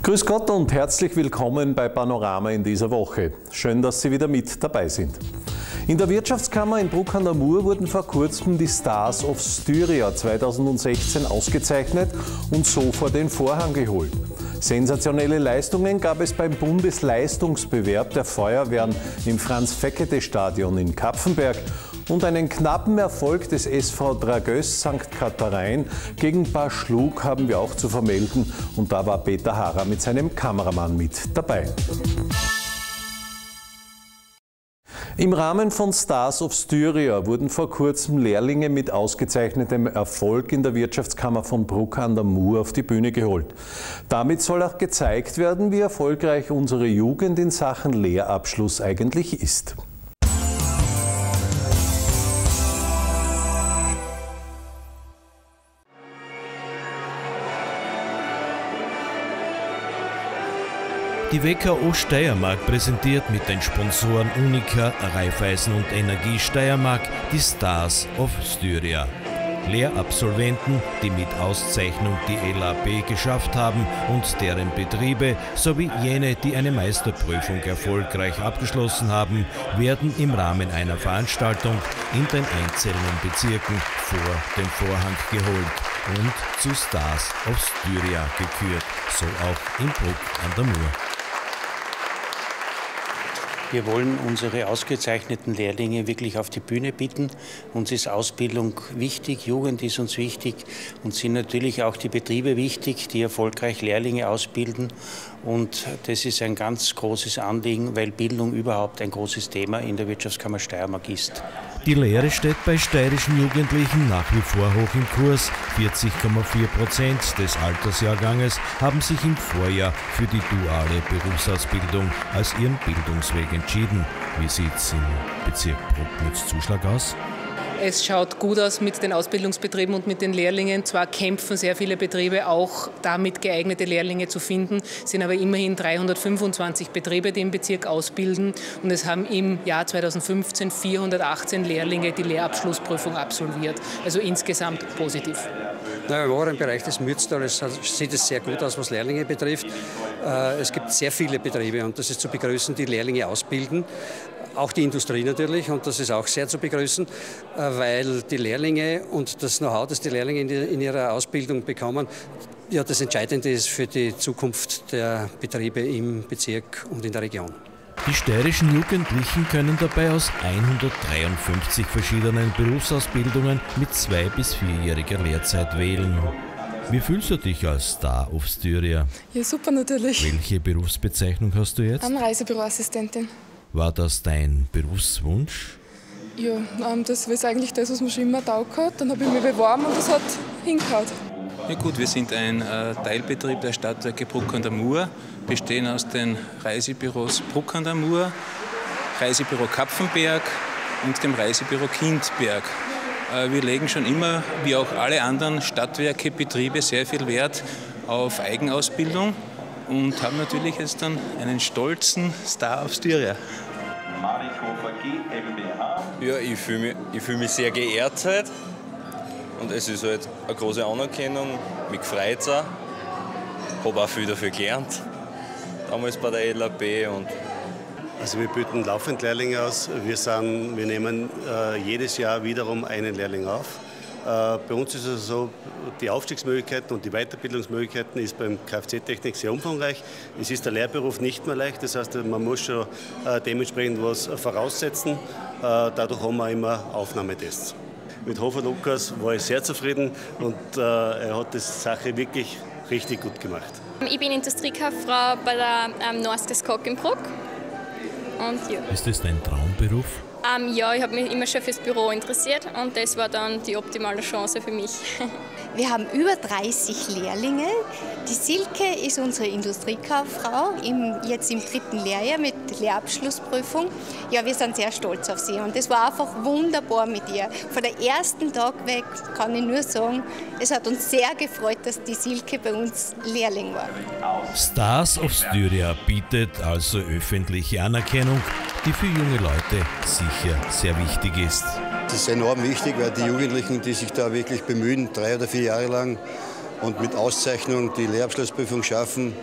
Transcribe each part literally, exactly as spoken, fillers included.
Grüß Gott und herzlich willkommen bei Panorama in dieser Woche. Schön, dass Sie wieder mit dabei sind. In der Wirtschaftskammer in Bruck an der Mur wurden vor kurzem die Stars of Styria zweitausendsechzehn ausgezeichnet und so vor den Vorhang geholt. Sensationelle Leistungen gab es beim Bundesleistungsbewerb der Feuerwehren im Franz-Feckete-Stadion in Kapfenberg und einen knappen Erfolg des S V Dragös Sankt Katharein gegen Baschlug haben wir auch zu vermelden, und da war Peter Harrer mit seinem Kameramann mit dabei. Im Rahmen von Stars of Styria wurden vor kurzem Lehrlinge mit ausgezeichnetem Erfolg in der Wirtschaftskammer von Bruck an der Mur auf die Bühne geholt. Damit soll auch gezeigt werden, wie erfolgreich unsere Jugend in Sachen Lehrabschluss eigentlich ist. Die W K O Steiermark präsentiert mit den Sponsoren Unica, Raiffeisen und Energie Steiermark die Stars of Styria. Lehrabsolventen, die mit Auszeichnung die L A B geschafft haben und deren Betriebe sowie jene, die eine Meisterprüfung erfolgreich abgeschlossen haben, werden im Rahmen einer Veranstaltung in den einzelnen Bezirken vor den Vorhang geholt und zu Stars of Styria gekürt, so auch in Bruck an der Mur. Wir wollen unsere ausgezeichneten Lehrlinge wirklich auf die Bühne bitten. Uns ist Ausbildung wichtig, Jugend ist uns wichtig und sind natürlich auch die Betriebe wichtig, die erfolgreich Lehrlinge ausbilden. Und das ist ein ganz großes Anliegen, weil Bildung überhaupt ein großes Thema in der Wirtschaftskammer Steiermark ist. Die Lehre steht bei steirischen Jugendlichen nach wie vor hoch im Kurs. vierzig Komma vier Prozent des Altersjahrganges haben sich im Vorjahr für die duale Berufsausbildung als ihren Bildungsweg entschieden. Wie sieht es im Bezirk Bruck mit Zuschlag aus? Es schaut gut aus mit den Ausbildungsbetrieben und mit den Lehrlingen. Zwar kämpfen sehr viele Betriebe auch damit, geeignete Lehrlinge zu finden, sind aber immerhin dreihundertfünfundzwanzig Betriebe, die im Bezirk ausbilden. Und es haben im Jahr zweitausendfünfzehn vierhundertachtzehn Lehrlinge die Lehrabschlussprüfung absolviert. Also insgesamt positiv. Na, Im oberen Bereich des Mürztales sieht es sehr gut aus, was Lehrlinge betrifft. Es gibt sehr viele Betriebe und das ist zu begrüßen, die Lehrlinge ausbilden. Auch die Industrie natürlich, und das ist auch sehr zu begrüßen, weil die Lehrlinge und das Know-how, das die Lehrlinge in ihrer Ausbildung bekommen, ja, das Entscheidende ist für die Zukunft der Betriebe im Bezirk und in der Region. Die steirischen Jugendlichen können dabei aus hundertdreiundfünfzig verschiedenen Berufsausbildungen mit zwei- bis vierjähriger Lehrzeit wählen. Wie fühlst du dich als Star of Styria? Ja, super natürlich. Welche Berufsbezeichnung hast du jetzt? Ähm, Reisebüroassistentin. War das dein Berufswunsch? Ja, ähm, das ist eigentlich das, was mir schon immer taugt hat. Dann habe ich mich beworben und das hat hingehauen. Ja gut, wir sind ein äh, Teilbetrieb der Stadtwerke Bruck an der Mur, bestehen aus den Reisebüros Bruck an der Mur, Reisebüro Kapfenberg und dem Reisebüro Kindberg. Äh, wir legen schon immer, wie auch alle anderen Stadtwerke, Betriebe, sehr viel Wert auf Eigenausbildung und haben natürlich jetzt dann einen stolzen Star of Styria. Ja, ich fühle mich, ich fühl mich sehr geehrt heute. Und es ist halt eine große Anerkennung. Mich freut es auch. Ich habe auch viel dafür gelernt. Damals bei der L A B. Und also wir bilden laufend Lehrlinge aus. Wir, sind, wir nehmen äh, jedes Jahr wiederum einen Lehrling auf. Äh, bei uns ist es so, die Aufstiegsmöglichkeiten und die Weiterbildungsmöglichkeiten ist beim Kfz-Technik sehr umfangreich. Es ist der Lehrberuf nicht mehr leicht, das heißt, man muss schon äh, dementsprechend was voraussetzen. Äh, dadurch haben wir immer Aufnahmetests. Mit Hofer Lukas war ich sehr zufrieden und äh, er hat die Sache wirklich richtig gut gemacht. Ich bin Industriekauffrau bei der ähm, Norstes Kock in Bruck. Und, ja. Ist das dein Traumberuf? Ähm, ja, ich habe mich immer schon fürs Büro interessiert und das war dann die optimale Chance für mich. Wir haben über dreißig Lehrlinge. Die Silke ist unsere Industriekauffrau, im, jetzt im dritten Lehrjahr mit Lehrabschlussprüfung. Ja, wir sind sehr stolz auf sie und es war einfach wunderbar mit ihr. Von der ersten Tag weg kann ich nur sagen, es hat uns sehr gefreut, dass die Silke bei uns Lehrling war. Stars of Styria bietet also öffentliche Anerkennung, die für junge Leute sicher sehr wichtig ist. Das ist enorm wichtig, weil die Jugendlichen, die sich da wirklich bemühen, drei oder vier Jahre lang und mit Auszeichnung die Lehrabschlussprüfung schaffen,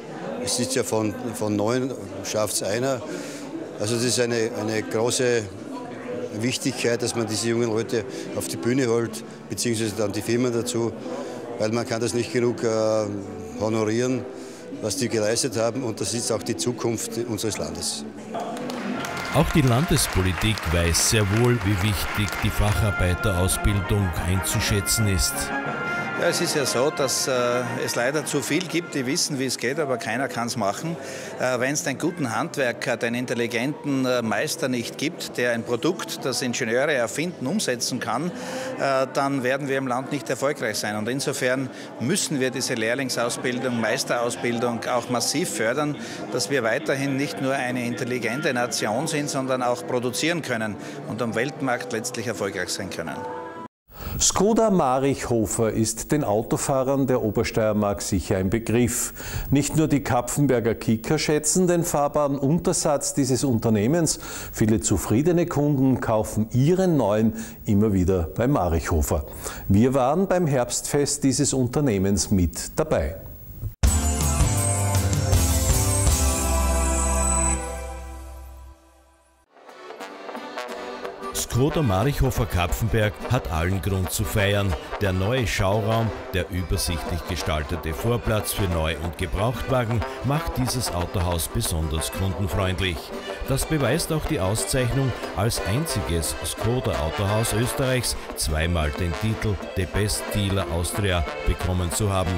es ist ja von, von neun schafft es einer. Also das ist eine, eine große Wichtigkeit, dass man diese jungen Leute auf die Bühne holt, beziehungsweise dann die Firmen dazu, weil man kann das nicht genug äh, honorieren, was die geleistet haben, und das ist auch die Zukunft unseres Landes. Auch die Landespolitik weiß sehr wohl, wie wichtig die Facharbeiterausbildung einzuschätzen ist. Ja, es ist ja so, dass äh, es leider zu viel gibt, die wissen, wie es geht, aber keiner kann es machen. Äh, Wenn es einen guten Handwerker, einen intelligenten äh, Meister nicht gibt, der ein Produkt, das Ingenieure erfinden, umsetzen kann, äh, dann werden wir im Land nicht erfolgreich sein. Und insofern müssen wir diese Lehrlingsausbildung, Meisterausbildung auch massiv fördern, dass wir weiterhin nicht nur eine intelligente Nation sind, sondern auch produzieren können und am Weltmarkt letztlich erfolgreich sein können. Skoda Marichhofer ist den Autofahrern der Obersteiermark sicher ein Begriff. Nicht nur die Kapfenberger Kicker schätzen den fahrbaren Untersatz dieses Unternehmens. Viele zufriedene Kunden kaufen ihren neuen immer wieder bei Marichhofer. Wir waren beim Herbstfest dieses Unternehmens mit dabei. Skoda Marichhofer Kapfenberg hat allen Grund zu feiern. Der neue Schauraum, der übersichtlich gestaltete Vorplatz für Neu- und Gebrauchtwagen macht dieses Autohaus besonders kundenfreundlich. Das beweist auch die Auszeichnung, als einziges Skoda-Autohaus Österreichs zweimal den Titel The Best Dealer Austria bekommen zu haben.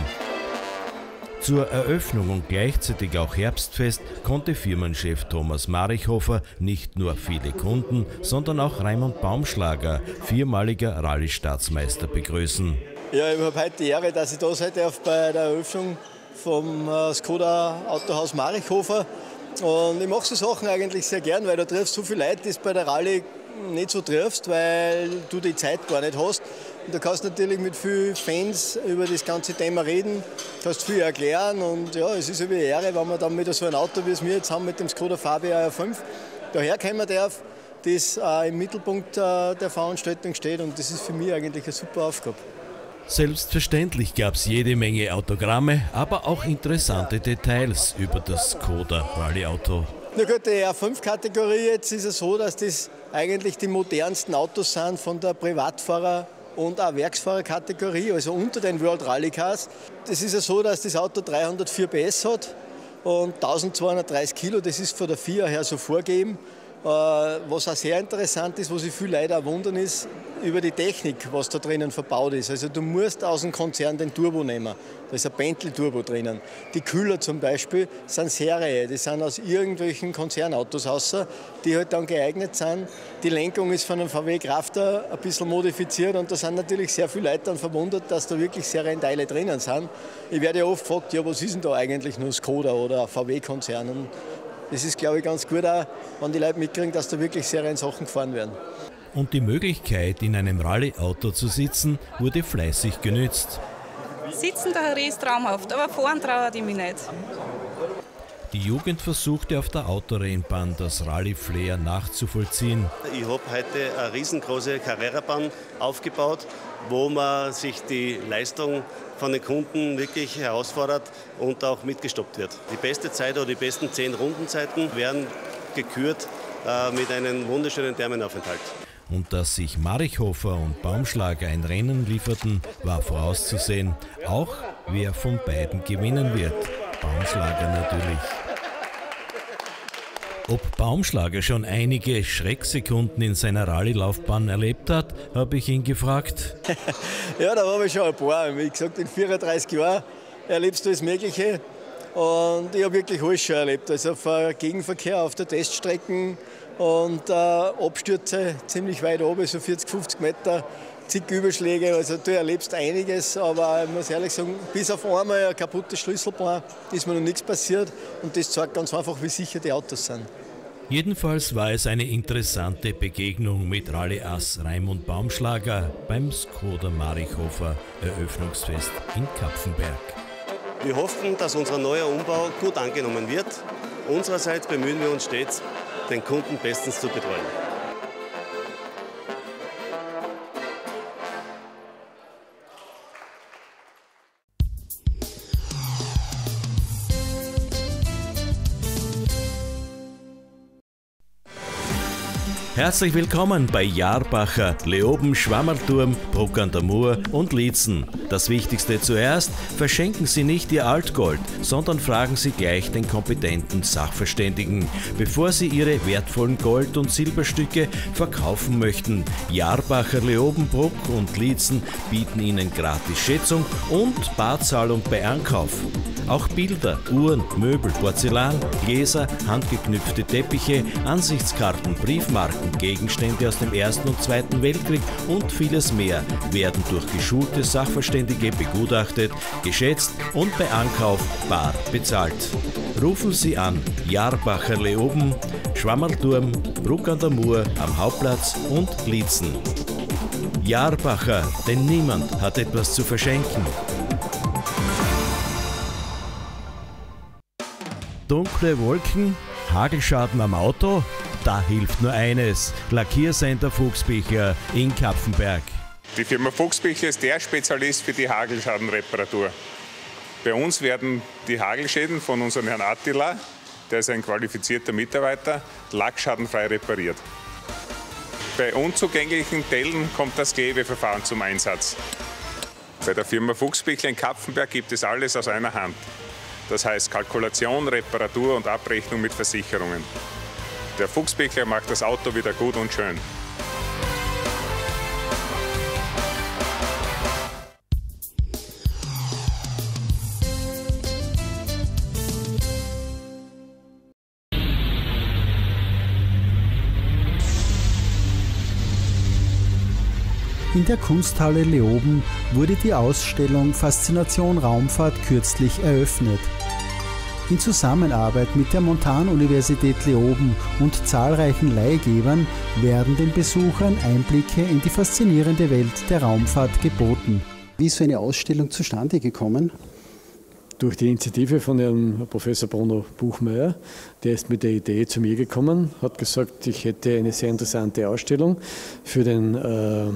Zur Eröffnung und gleichzeitig auch Herbstfest konnte Firmenchef Thomas Marichhofer nicht nur viele Kunden, sondern auch Raimund Baumschlager, viermaliger Rallye-Staatsmeister, begrüßen. Ja, ich habe heute die Ehre, dass ich da sein darf bei der Eröffnung vom Skoda Autohaus Marichhofer. Und ich mache so Sachen eigentlich sehr gern, weil du triffst so viele Leute, die du bei der Rallye nicht so triffst, weil du die Zeit gar nicht hast. Und du kannst natürlich mit vielen Fans über das ganze Thema reden, kannst viel erklären, und ja, es ist eine Ehre, wenn man dann mit so einem Auto, wie es wir jetzt haben, mit dem Skoda Fabia R fünf, daherkommen darf, das äh, im Mittelpunkt äh, der Veranstaltung steht, und das ist für mich eigentlich eine super Aufgabe. Selbstverständlich gab es jede Menge Autogramme, aber auch interessante Details über das Skoda Rallye-Auto. Na gut, die R fünf Kategorie jetzt ist es so, dass das eigentlich die modernsten Autos sind von der Privatfahrer- und auch Werksfahrerkategorie, also unter den World Rally Cars. Das ist ja so, dass das Auto dreihundertvier P S hat und eintausendzweihundertdreißig Kilo, das ist von der F I A her so vorgegeben. Was auch sehr interessant ist, was sich viele Leute auch wundern, ist über die Technik, was da drinnen verbaut ist. Also du musst aus dem Konzern den Turbo nehmen. Da ist ein Bentley Turbo drinnen. Die Kühler zum Beispiel sind Serie. Die sind aus irgendwelchen Konzernautos außer, die halt dann geeignet sind. Die Lenkung ist von einem V W Crafter ein bisschen modifiziert, und da sind natürlich sehr viele Leute dann verwundert, dass da wirklich Serienteile drinnen sind. Ich werde ja oft gefragt, ja, was ist denn da eigentlich nur Skoda oder V W-Konzern? Das ist, glaube ich, ganz gut auch, wenn die Leute mitkriegen, dass da wirklich Seriensachen gefahren werden. Und die Möglichkeit, in einem Rallye-Auto zu sitzen, wurde fleißig genützt. Sitzen da ist traumhaft, aber fahren traue ich mich nicht. Die Jugend versuchte auf der Autorennbahn das Rallye-Flair nachzuvollziehen. Ich habe heute eine riesengroße Carrera-Bahn aufgebaut, wo man sich die Leistung von den Kunden wirklich herausfordert und auch mitgestoppt wird. Die beste Zeit oder die besten zehn Rundenzeiten werden gekürt äh, mit einem wunderschönen Thermenaufenthalt. Und dass sich Marichhofer und Baumschlager ein Rennen lieferten, war vorauszusehen. Auch wer von beiden gewinnen wird. Baumschlager natürlich. Ob Baumschlager schon einige Schrecksekunden in seiner Rallye-Laufbahn erlebt hat, habe ich ihn gefragt. Ja, da habe ich schon ein paar. Wie gesagt, in vierunddreißig Jahren erlebst du das Mögliche. Und ich habe wirklich alles schon erlebt. Also auf Gegenverkehr auf der Teststrecken und äh, Abstürze ziemlich weit oben, so vierzig, fünfzig Meter, zig Überschläge. Also du erlebst einiges, aber ich muss ehrlich sagen, bis auf einmal ein kaputtes Schlüsselbein ist mir noch nichts passiert. Und das zeigt ganz einfach, wie sicher die Autos sind. Jedenfalls war es eine interessante Begegnung mit Rallye-Ass Raimund Baumschlager beim Skoda Marichhofer Eröffnungsfest in Kapfenberg. Wir hoffen, dass unser neuer Umbau gut angenommen wird. Unsererseits bemühen wir uns stets, den Kunden bestens zu betreuen. Herzlich willkommen bei Jarbacher, Leoben, Schwammerturm, Bruck an der Mur und Liezen. Das Wichtigste zuerst, verschenken Sie nicht Ihr Altgold, sondern fragen Sie gleich den kompetenten Sachverständigen, bevor Sie Ihre wertvollen Gold- und Silberstücke verkaufen möchten. Jarbacher, Leoben, Bruck und Liezen bieten Ihnen gratis Schätzung und Barzahlung bei Ankauf. Auch Bilder, Uhren, Möbel, Porzellan, Gläser, handgeknüpfte Teppiche, Ansichtskarten, Briefmarken, Gegenstände aus dem Ersten und Zweiten Weltkrieg und vieles mehr werden durch geschulte Sachverständige begutachtet, geschätzt und bei Ankauf bar bezahlt. Rufen Sie an Jarbacher Leoben, Schwammerturm, Bruck an der Mur am Hauptplatz und Liezen. Jarbacher, denn niemand hat etwas zu verschenken. Dunkle Wolken, Hagelschaden am Auto? Da hilft nur eines: Lackiercenter Fuchsbichler in Kapfenberg. Die Firma Fuchsbichler ist der Spezialist für die Hagelschadenreparatur. Bei uns werden die Hagelschäden von unserem Herrn Attila, der ist ein qualifizierter Mitarbeiter, lackschadenfrei repariert. Bei unzugänglichen Teilen kommt das Klebeverfahren zum Einsatz. Bei der Firma Fuchsbichler in Kapfenberg gibt es alles aus einer Hand. Das heißt Kalkulation, Reparatur und Abrechnung mit Versicherungen. Der Fuchsbichler macht das Auto wieder gut und schön. In der Kunsthalle Leoben wurde die Ausstellung Faszination Raumfahrt kürzlich eröffnet. In Zusammenarbeit mit der Montanuniversität Leoben und zahlreichen Leihgebern werden den Besuchern Einblicke in die faszinierende Welt der Raumfahrt geboten. Wie ist so eine Ausstellung zustande gekommen? Durch die Initiative von Herrn Professor Bruno Buchmeier. Der ist mit der Idee zu mir gekommen, hat gesagt, ich hätte eine sehr interessante Ausstellung für, den, äh,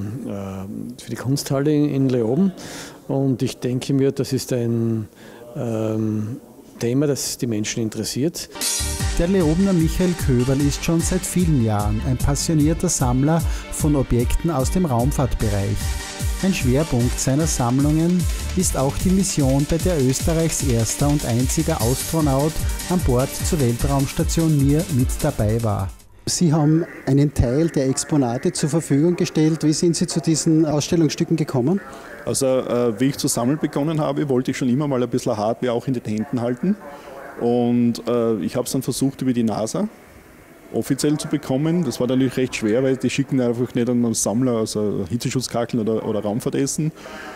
für die Kunsthalle in Leoben. Und ich denke mir, das ist ein ähm, Thema, das die Menschen interessiert. Der Leobener Michael Köberl ist schon seit vielen Jahren ein passionierter Sammler von Objekten aus dem Raumfahrtbereich. Ein Schwerpunkt seiner Sammlungen ist auch die Mission, bei der Österreichs erster und einziger Astronaut an Bord zur Weltraumstation Mir mit dabei war. Sie haben einen Teil der Exponate zur Verfügung gestellt. Wie sind Sie zu diesen Ausstellungsstücken gekommen? Also äh, wie ich zu sammeln begonnen habe, wollte ich schon immer mal ein bisschen Hardware auch in den Händen halten. Und äh, ich habe es dann versucht über die NASA offiziell zu bekommen. Das war natürlich recht schwer, weil die schicken einfach nicht an einen Sammler, also Hitzeschutzkacheln oder, oder Raumfahrtessen.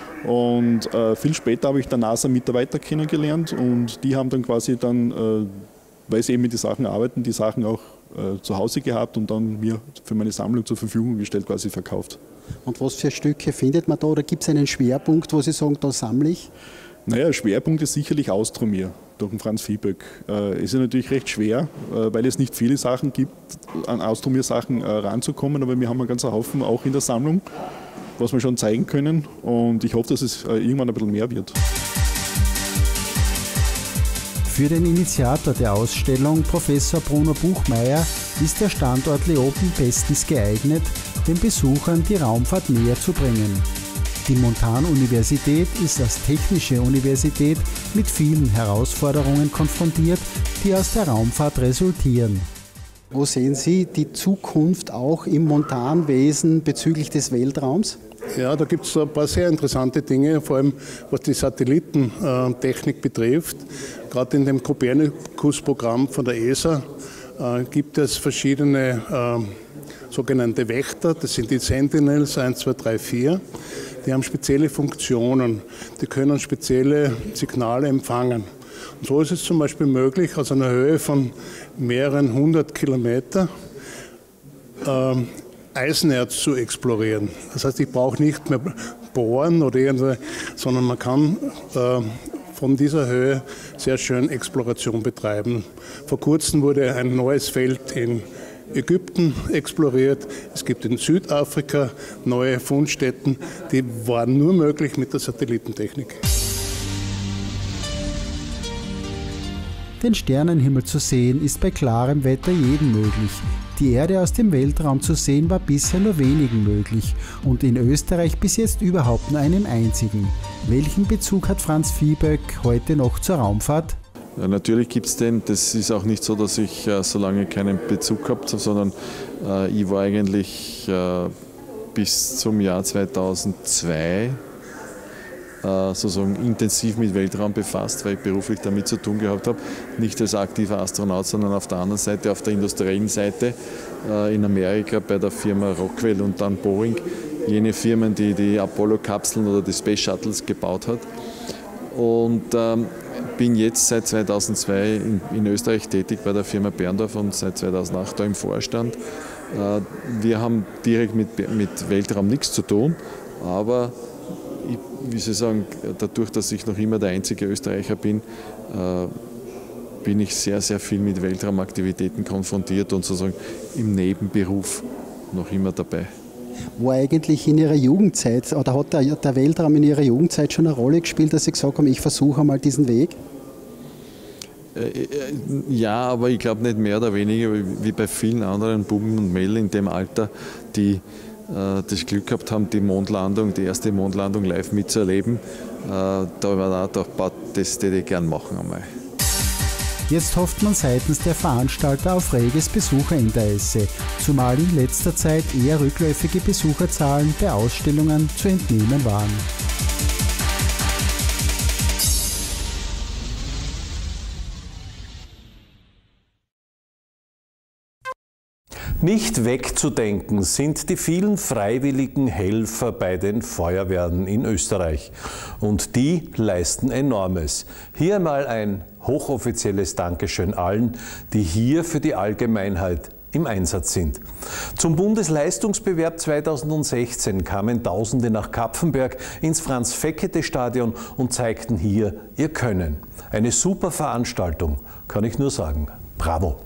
Und äh, viel später habe ich der NASA-Mitarbeiter kennengelernt und die haben dann quasi dann, äh, weil sie eben mit den Sachen arbeiten, die Sachen auch äh, zu Hause gehabt und dann mir für meine Sammlung zur Verfügung gestellt, quasi verkauft. Und was für Stücke findet man da oder gibt es einen Schwerpunkt, wo Sie sagen, da sammle ich? Naja, Schwerpunkt ist sicherlich Austromir durch den Franz Viehböck. Äh, ist ja natürlich recht schwer, äh, weil es nicht viele Sachen gibt, an Austromir-Sachen äh, ranzukommen, aber wir haben einen ganzen Haufen auch in der Sammlung, was wir schon zeigen können und ich hoffe, dass es äh, irgendwann ein bisschen mehr wird. Für den Initiator der Ausstellung, Professor Bruno Buchmeier, ist der Standort Leoben bestens geeignet, den Besuchern die Raumfahrt näher zu bringen. Die Montanuniversität ist als technische Universität mit vielen Herausforderungen konfrontiert, die aus der Raumfahrt resultieren. Wo sehen Sie die Zukunft auch im Montanwesen bezüglich des Weltraums? Ja, da gibt es ein paar sehr interessante Dinge, vor allem was die Satellitentechnik betrifft. Gerade in dem Copernicus-Programm von der E S A äh, gibt es verschiedene äh, sogenannte Wächter, das sind die Sentinels eins, zwei, drei, vier. Die haben spezielle Funktionen, die können spezielle Signale empfangen. Und so ist es zum Beispiel möglich, aus einer Höhe von mehreren hundert Kilometer äh, Eisenerz zu explorieren. Das heißt, ich brauche nicht mehr bohren oder irgendwas, sondern man kann äh, von dieser Höhe sehr schön Exploration betreiben. Vor kurzem wurde ein neues Feld in Ägypten exploriert. Es gibt in Südafrika neue Fundstätten, die waren nur möglich mit der Satellitentechnik. Den Sternenhimmel zu sehen ist bei klarem Wetter jedem möglich. Die Erde aus dem Weltraum zu sehen war bisher nur wenigen möglich und in Österreich bis jetzt überhaupt nur einem einzigen. Welchen Bezug hat Franz Viehböck heute noch zur Raumfahrt? Ja, natürlich gibt es den. Das ist auch nicht so, dass ich äh, so lange keinen Bezug gehabt habe, sondern äh, ich war eigentlich äh, bis zum Jahr zweitausendzwei äh, sozusagen intensiv mit Weltraum befasst, weil ich beruflich damit zu tun gehabt habe. Nicht als aktiver Astronaut, sondern auf der anderen Seite, auf der industriellen Seite äh, in Amerika bei der Firma Rockwell und dann Boeing. Jene Firmen, die die Apollo-Kapseln oder die Space Shuttles gebaut hat. Und ähm, bin jetzt seit zweitausendzwei in, in Österreich tätig bei der Firma Berndorf und seit zweitausendacht da im Vorstand. Äh, wir haben direkt mit, mit Weltraum nichts zu tun, aber ich, wie Sie sagen, dadurch, dass ich noch immer der einzige Österreicher bin, äh, bin ich sehr, sehr viel mit Weltraumaktivitäten konfrontiert und sozusagen im Nebenberuf noch immer dabei. War eigentlich in Ihrer Jugendzeit, oder hat der, der Weltraum in Ihrer Jugendzeit schon eine Rolle gespielt, dass Sie gesagt haben, ich versuche mal diesen Weg? Ja, aber ich glaube nicht mehr oder weniger wie bei vielen anderen Buben und Mädchen in dem Alter, die äh, das Glück gehabt haben, die Mondlandung, die erste Mondlandung live mitzuerleben. Äh, da war auch gedacht, das würde ich gerne machen einmal. Jetzt hofft man seitens der Veranstalter auf reges Besucherinteresse, zumal in letzter Zeit eher rückläufige Besucherzahlen bei Ausstellungen zu entnehmen waren. Nicht wegzudenken sind die vielen freiwilligen Helfer bei den Feuerwehren in Österreich. Und die leisten Enormes. Hier einmal ein hochoffizielles Dankeschön allen, die hier für die Allgemeinheit im Einsatz sind. Zum Bundesleistungsbewerb zweitausendsechzehn kamen Tausende nach Kapfenberg ins Franz-Fekete-Stadion und zeigten hier ihr Können. Eine super Veranstaltung, kann ich nur sagen. Bravo!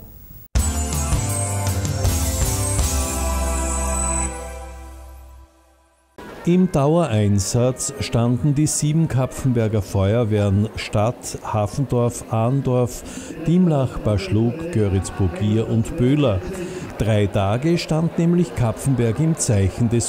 Im Dauereinsatz standen die sieben Kapfenberger Feuerwehren Stadt, Hafendorf, Ahndorf, Diemlach, Baschlug, Göritz-Burgier und Böhler. Drei Tage stand nämlich Kapfenberg im Zeichen des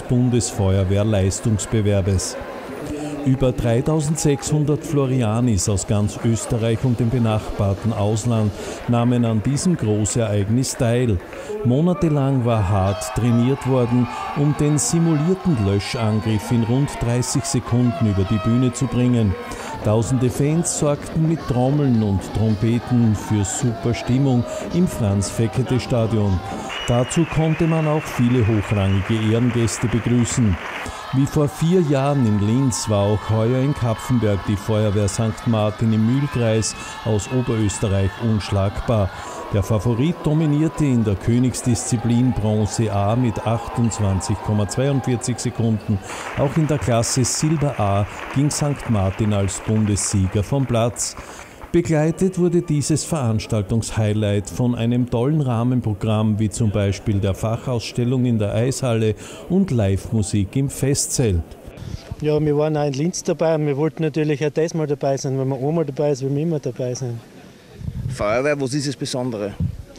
Bundesfeuerwehrleistungsbewerbes. Über dreitausendsechshundert Florianis aus ganz Österreich und dem benachbarten Ausland nahmen an diesem Großereignis teil. Monatelang war hart trainiert worden, um den simulierten Löschangriff in rund dreißig Sekunden über die Bühne zu bringen. Tausende Fans sorgten mit Trommeln und Trompeten für super Stimmung im Franz-Fekete-Stadion. Dazu konnte man auch viele hochrangige Ehrengäste begrüßen. Wie vor vier Jahren in Linz war auch heuer in Kapfenberg die Feuerwehr Sankt Martin im Mühlkreis aus Oberösterreich unschlagbar. Der Favorit dominierte in der Königsdisziplin Bronze A mit achtundzwanzig Komma zweiundvierzig Sekunden. Auch in der Klasse Silber A ging Sankt Martin als Bundessieger vom Platz. Begleitet wurde dieses Veranstaltungshighlight von einem tollen Rahmenprogramm wie zum Beispiel der Fachausstellung in der Eishalle und Live-Musik im Festzelt. Ja, wir waren auch in Linz dabei und wir wollten natürlich auch das mal dabei sein. Wenn man einmal dabei ist, will man immer dabei sein. Feuerwehr, was ist das Besondere?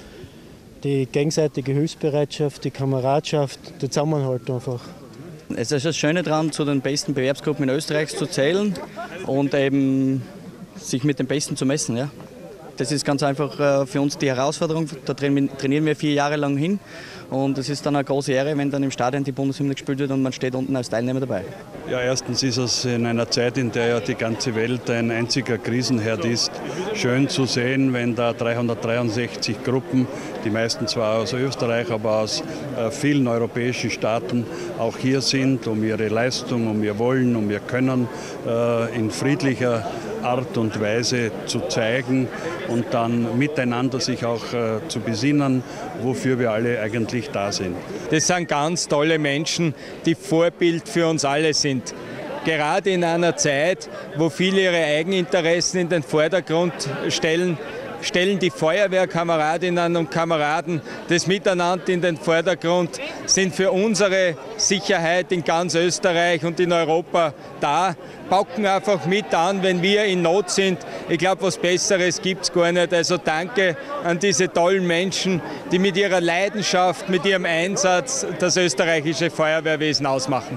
Die gegenseitige Hilfsbereitschaft, die Kameradschaft, der Zusammenhalt einfach. Es ist das Schöne daran, zu den besten Bewerbsgruppen in Österreich zu zählen und eben sich mit den Besten zu messen. Ja. Das ist ganz einfach äh, für uns die Herausforderung. Da trainieren wir vier Jahre lang hin und es ist dann eine große Ehre, wenn dann im Stadion die Bundeshymne gespielt wird und man steht unten als Teilnehmer dabei. Ja, erstens ist es in einer Zeit, in der ja die ganze Welt ein einziger Krisenherd ist, schön zu sehen, wenn da dreihundertdreiundsechzig Gruppen, die meisten zwar aus Österreich, aber aus äh, vielen europäischen Staaten auch hier sind, um ihre Leistung, um ihr Wollen, um ihr Können äh, in friedlicher Art und Weise zu zeigen und dann miteinander sich auch äh, zu besinnen, wofür wir alle eigentlich da sind. Das sind ganz tolle Menschen, die Vorbild für uns alle sind. Gerade in einer Zeit, wo viele ihre Eigeninteressen in den Vordergrund stellen, stellen die Feuerwehrkameradinnen und Kameraden das Miteinander in den Vordergrund, sind für unsere Sicherheit in ganz Österreich und in Europa da, packen einfach mit an, wenn wir in Not sind. Ich glaube, was Besseres gibt es gar nicht. Also danke an diese tollen Menschen, die mit ihrer Leidenschaft, mit ihrem Einsatz das österreichische Feuerwehrwesen ausmachen.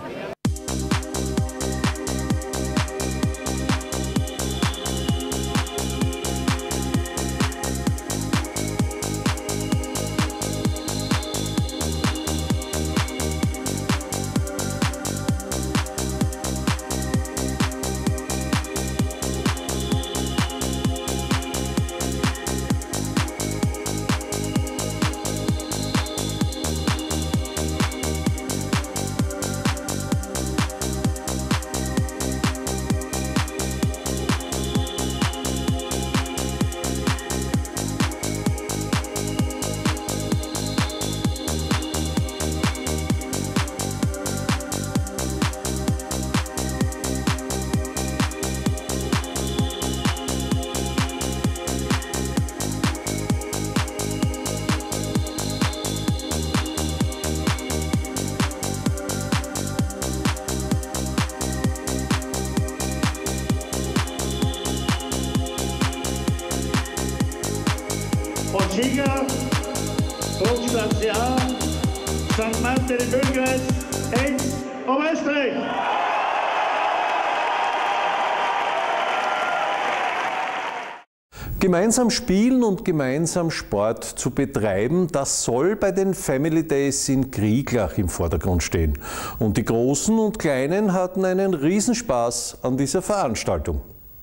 Von Schinger, Großplatz Ja, Sankt Martin im Bülkreis, Enz, Oberösterreich. Gemeinsam spielen und gemeinsam Sport zu betreiben, das soll bei den Family Days in Krieglach im Vordergrund stehen. Und die Großen und Kleinen hatten einen Riesenspaß an dieser Veranstaltung.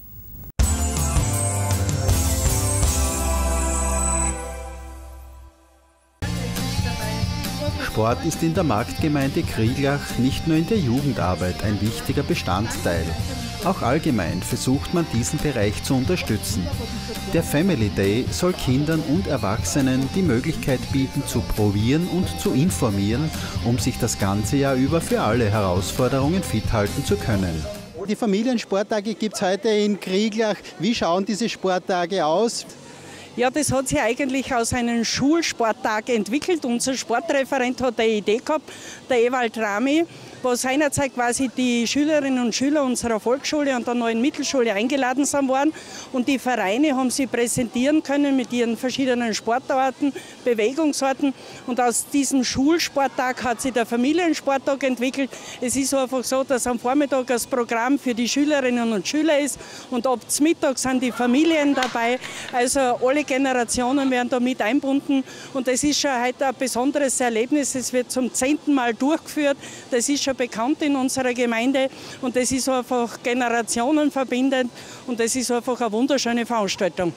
Sport ist in der Marktgemeinde Krieglach nicht nur in der Jugendarbeit ein wichtiger Bestandteil. Auch allgemein versucht man diesen Bereich zu unterstützen. Der Family Day soll Kindern und Erwachsenen die Möglichkeit bieten, zu probieren und zu informieren, um sich das ganze Jahr über für alle Herausforderungen fit halten zu können. Die Familiensporttage gibt es heute in Krieglach. Wie schauen diese Sporttage aus? Ja, das hat sich eigentlich aus einem Schulsporttag entwickelt. Unser Sportreferent hat eine Idee gehabt, der Ewald Rami, wo seinerzeit quasi die Schülerinnen und Schüler unserer Volksschule und der neuen Mittelschule eingeladen sind worden. Und die Vereine haben sie präsentieren können mit ihren verschiedenen Sportarten, Bewegungsarten. Und aus diesem Schulsporttag hat sich der Familiensporttag entwickelt. Es ist einfach so, dass am Vormittag das Programm für die Schülerinnen und Schüler ist und ab zum Mittag sind die Familien dabei. Also alle Generationen werden da mit eingebunden. Und das ist schon heute ein besonderes Erlebnis. Es wird zum zehnten Mal durchgeführt. Das ist schon bekannt in unserer Gemeinde und das ist einfach generationenverbindend und das ist einfach eine wunderschöne Veranstaltung.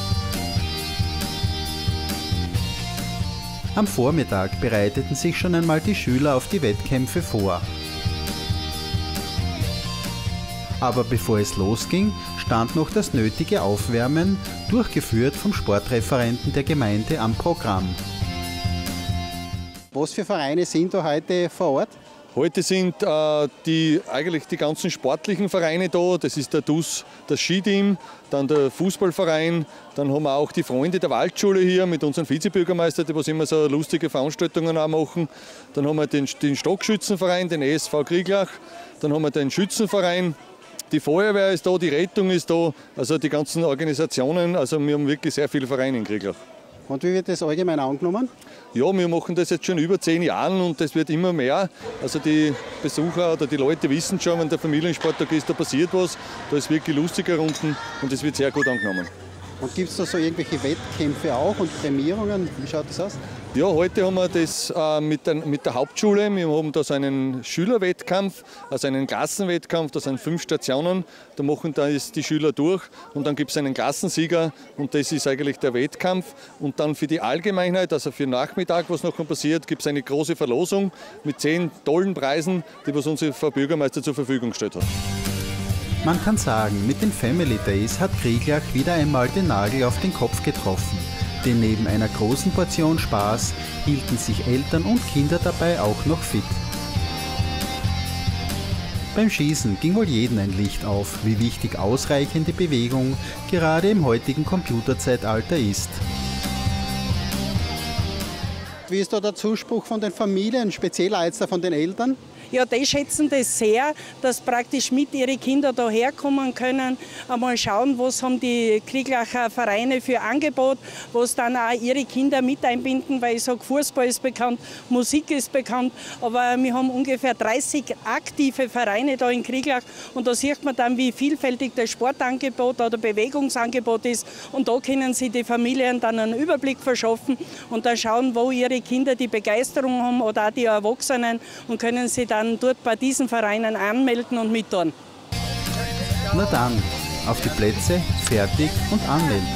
Am Vormittag bereiteten sich schon einmal die Schüler auf die Wettkämpfe vor. Aber bevor es losging, stand noch das nötige Aufwärmen, durchgeführt vom Sportreferenten der Gemeinde am Programm. Was für Vereine sind da heute vor Ort? Heute sind äh, die, eigentlich die ganzen sportlichen Vereine da. Das ist der D U S, das Skiteam, dann der Fußballverein. Dann haben wir auch die Freunde der Waldschule hier mit unserem Vizebürgermeister, die was immer so lustige Veranstaltungen auch machen. Dann haben wir den, den Stockschützenverein, den E S V Krieglach. Dann haben wir den Schützenverein. Die Feuerwehr ist da, die Rettung ist da, also die ganzen Organisationen. Also wir haben wirklich sehr viele Vereine in Krieglach. Und wie wird das allgemein angenommen? Ja, wir machen das jetzt schon über zehn Jahren und das wird immer mehr. Also die Besucher oder die Leute wissen schon, wenn der Familiensporttag ist, da passiert was. Da ist wirklich lustiger unten und es wird sehr gut angenommen. Und gibt es da so irgendwelche Wettkämpfe auch und Prämierungen? Wie schaut das aus? Ja, heute haben wir das äh, mit, der, mit der Hauptschule. Wir haben da so einen Schülerwettkampf, also einen Klassenwettkampf. Da sind fünf Stationen. Da machen da ist die Schüler durch und dann gibt es einen Klassensieger und das ist eigentlich der Wettkampf. Und dann für die Allgemeinheit, also für den Nachmittag, was noch passiert, gibt es eine große Verlosung mit zehn tollen Preisen, die was unser Frau Bürgermeister zur Verfügung gestellt hat. Man kann sagen, mit den Family Days hat Krieglach wieder einmal den Nagel auf den Kopf getroffen. Denn neben einer großen Portion Spaß hielten sich Eltern und Kinder dabei auch noch fit. Beim Schießen ging wohl jedem ein Licht auf, wie wichtig ausreichende Bewegung gerade im heutigen Computerzeitalter ist. Wie ist da der Zuspruch von den Familien, speziell jetzt von den Eltern? Ja, die schätzen das sehr, dass praktisch mit ihren Kindern da herkommen können, einmal schauen, was haben die Krieglacher Vereine für Angebot, was dann auch ihre Kinder mit einbinden, weil ich sage, Fußball ist bekannt, Musik ist bekannt, aber wir haben ungefähr dreißig aktive Vereine da in Krieglach und da sieht man dann, wie vielfältig das Sportangebot oder Bewegungsangebot ist und da können sich die Familien dann einen Überblick verschaffen und dann schauen, wo ihre Kinder die Begeisterung haben oder auch die Erwachsenen und können sie dann dann dort bei diesen Vereinen anmelden und mittun. Na dann, auf die Plätze, fertig und anmelden.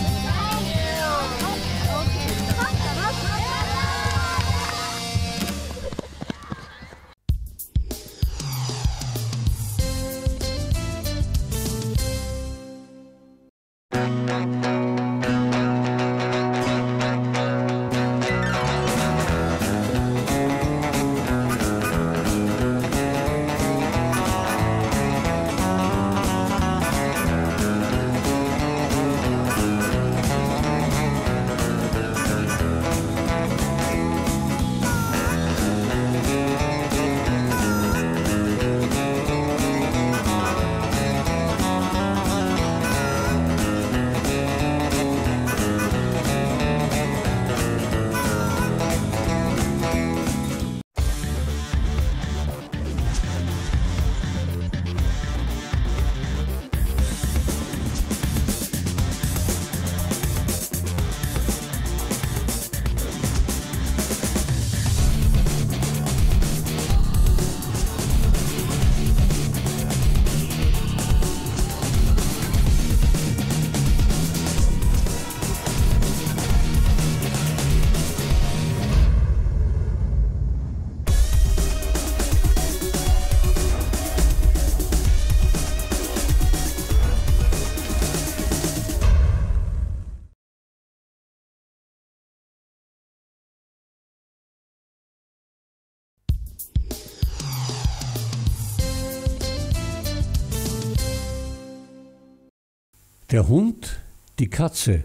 Der Hund, die Katze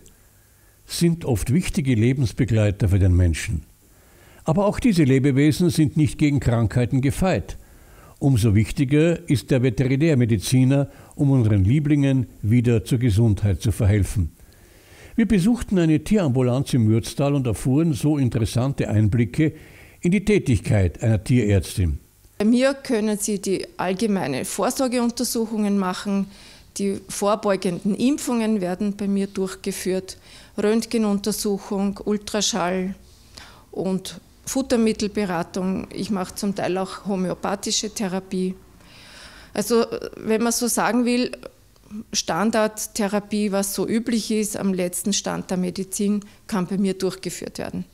sind oft wichtige Lebensbegleiter für den Menschen. Aber auch diese Lebewesen sind nicht gegen Krankheiten gefeit. Umso wichtiger ist der Veterinärmediziner, um unseren Lieblingen wieder zur Gesundheit zu verhelfen. Wir besuchten eine Tierambulanz im Mürztal und erfuhren so interessante Einblicke in die Tätigkeit einer Tierärztin. Bei mir können Sie die allgemeinen Vorsorgeuntersuchungen machen. Die vorbeugenden Impfungen werden bei mir durchgeführt, Röntgenuntersuchung, Ultraschall und Futtermittelberatung. Ich mache zum Teil auch homöopathische Therapie. Also wenn man so sagen will, Standardtherapie, was so üblich ist, am letzten Stand der Medizin, kann bei mir durchgeführt werden.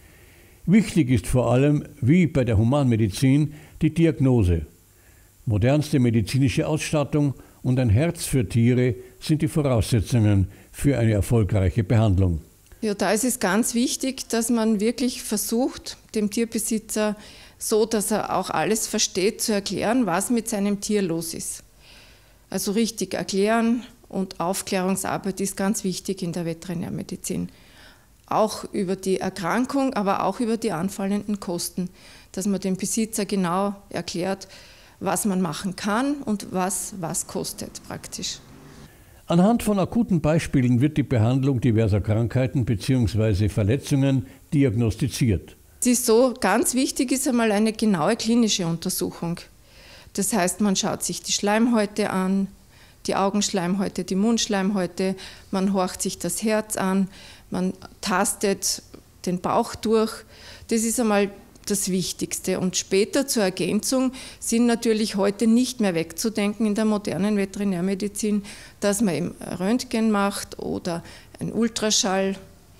Wichtig ist vor allem, wie bei der Humanmedizin, die Diagnose. Modernste medizinische Ausstattung und ein Herz für Tiere sind die Voraussetzungen für eine erfolgreiche Behandlung. Ja, da ist es ganz wichtig, dass man wirklich versucht, dem Tierbesitzer so, dass er auch alles versteht, zu erklären, was mit seinem Tier los ist. Also richtig erklären und Aufklärungsarbeit ist ganz wichtig in der Veterinärmedizin. Auch über die Erkrankung, aber auch über die anfallenden Kosten, dass man dem Besitzer genau erklärt, was man machen kann und was was kostet praktisch. Anhand von akuten Beispielen wird die Behandlung diverser Krankheiten bzw. Verletzungen diagnostiziert. Es ist so, ganz wichtig ist einmal eine genaue klinische Untersuchung. Das heißt, man schaut sich die Schleimhäute an, die Augenschleimhäute, die Mundschleimhäute, man horcht sich das Herz an, man tastet den Bauch durch. Das ist einmal das Wichtigste. Und später zur Ergänzung sind natürlich heute nicht mehr wegzudenken in der modernen Veterinärmedizin, dass man eben Röntgen macht oder ein Ultraschall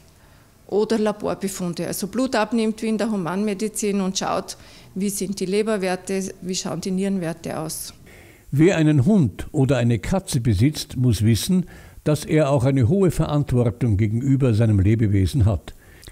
oder Laborbefunde, also Blut abnimmt wie in der Humanmedizin und schaut, wie sind die Leberwerte, wie schauen die Nierenwerte aus. Wer einen Hund oder eine Katze besitzt, muss wissen, dass er auch eine hohe Verantwortung gegenüber seinem Lebewesen hat.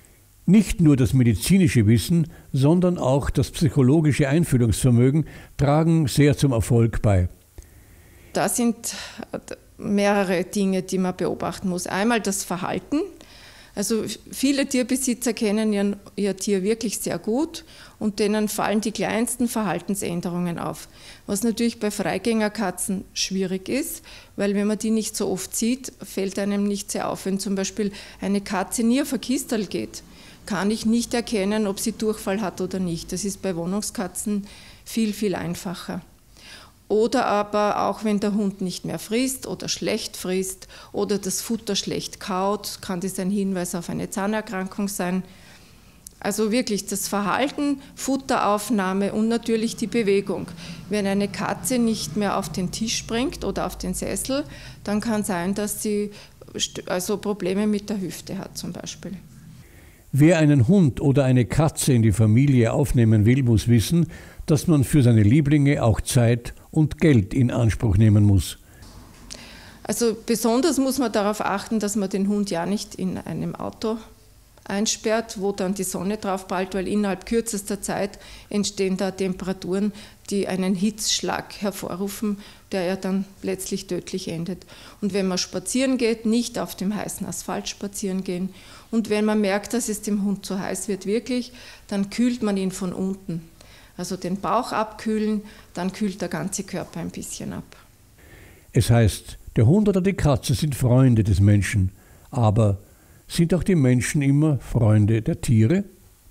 Nicht nur das medizinische Wissen, sondern auch das psychologische Einfühlungsvermögen tragen sehr zum Erfolg bei. Da sind mehrere Dinge, die man beobachten muss. Einmal das Verhalten. Also viele Tierbesitzer kennen ihr, ihr Tier wirklich sehr gut und denen fallen die kleinsten Verhaltensänderungen auf. Was natürlich bei Freigängerkatzen schwierig ist, weil wenn man die nicht so oft sieht, fällt einem nicht sehr auf. Wenn zum Beispiel eine Katze nie auf ein Kistel geht, kann ich nicht erkennen, ob sie Durchfall hat oder nicht. Das ist bei Wohnungskatzen viel, viel einfacher. Oder aber auch wenn der Hund nicht mehr frisst oder schlecht frisst oder das Futter schlecht kaut, kann das ein Hinweis auf eine Zahnerkrankung sein. Also wirklich das Verhalten, Futteraufnahme und natürlich die Bewegung. Wenn eine Katze nicht mehr auf den Tisch springt oder auf den Sessel, dann kann sein, dass sie also Probleme mit der Hüfte hat zum Beispiel. Wer einen Hund oder eine Katze in die Familie aufnehmen will, muss wissen, dass man für seine Lieblinge auch Zeit und Geld in Anspruch nehmen muss. Also besonders muss man darauf achten, dass man den Hund ja nicht in einem Auto einsperrt, wo dann die Sonne drauf prallt, weil innerhalb kürzester Zeit entstehen da Temperaturen, die einen Hitzschlag hervorrufen, der ja dann letztlich tödlich endet. Und wenn man spazieren geht, nicht auf dem heißen Asphalt spazieren gehen. Und wenn man merkt, dass es dem Hund zu heiß wird, wirklich, dann kühlt man ihn von unten. Also den Bauch abkühlen, dann kühlt der ganze Körper ein bisschen ab. Es heißt, der Hund oder die Katze sind Freunde des Menschen, aber sind auch die Menschen immer Freunde der Tiere?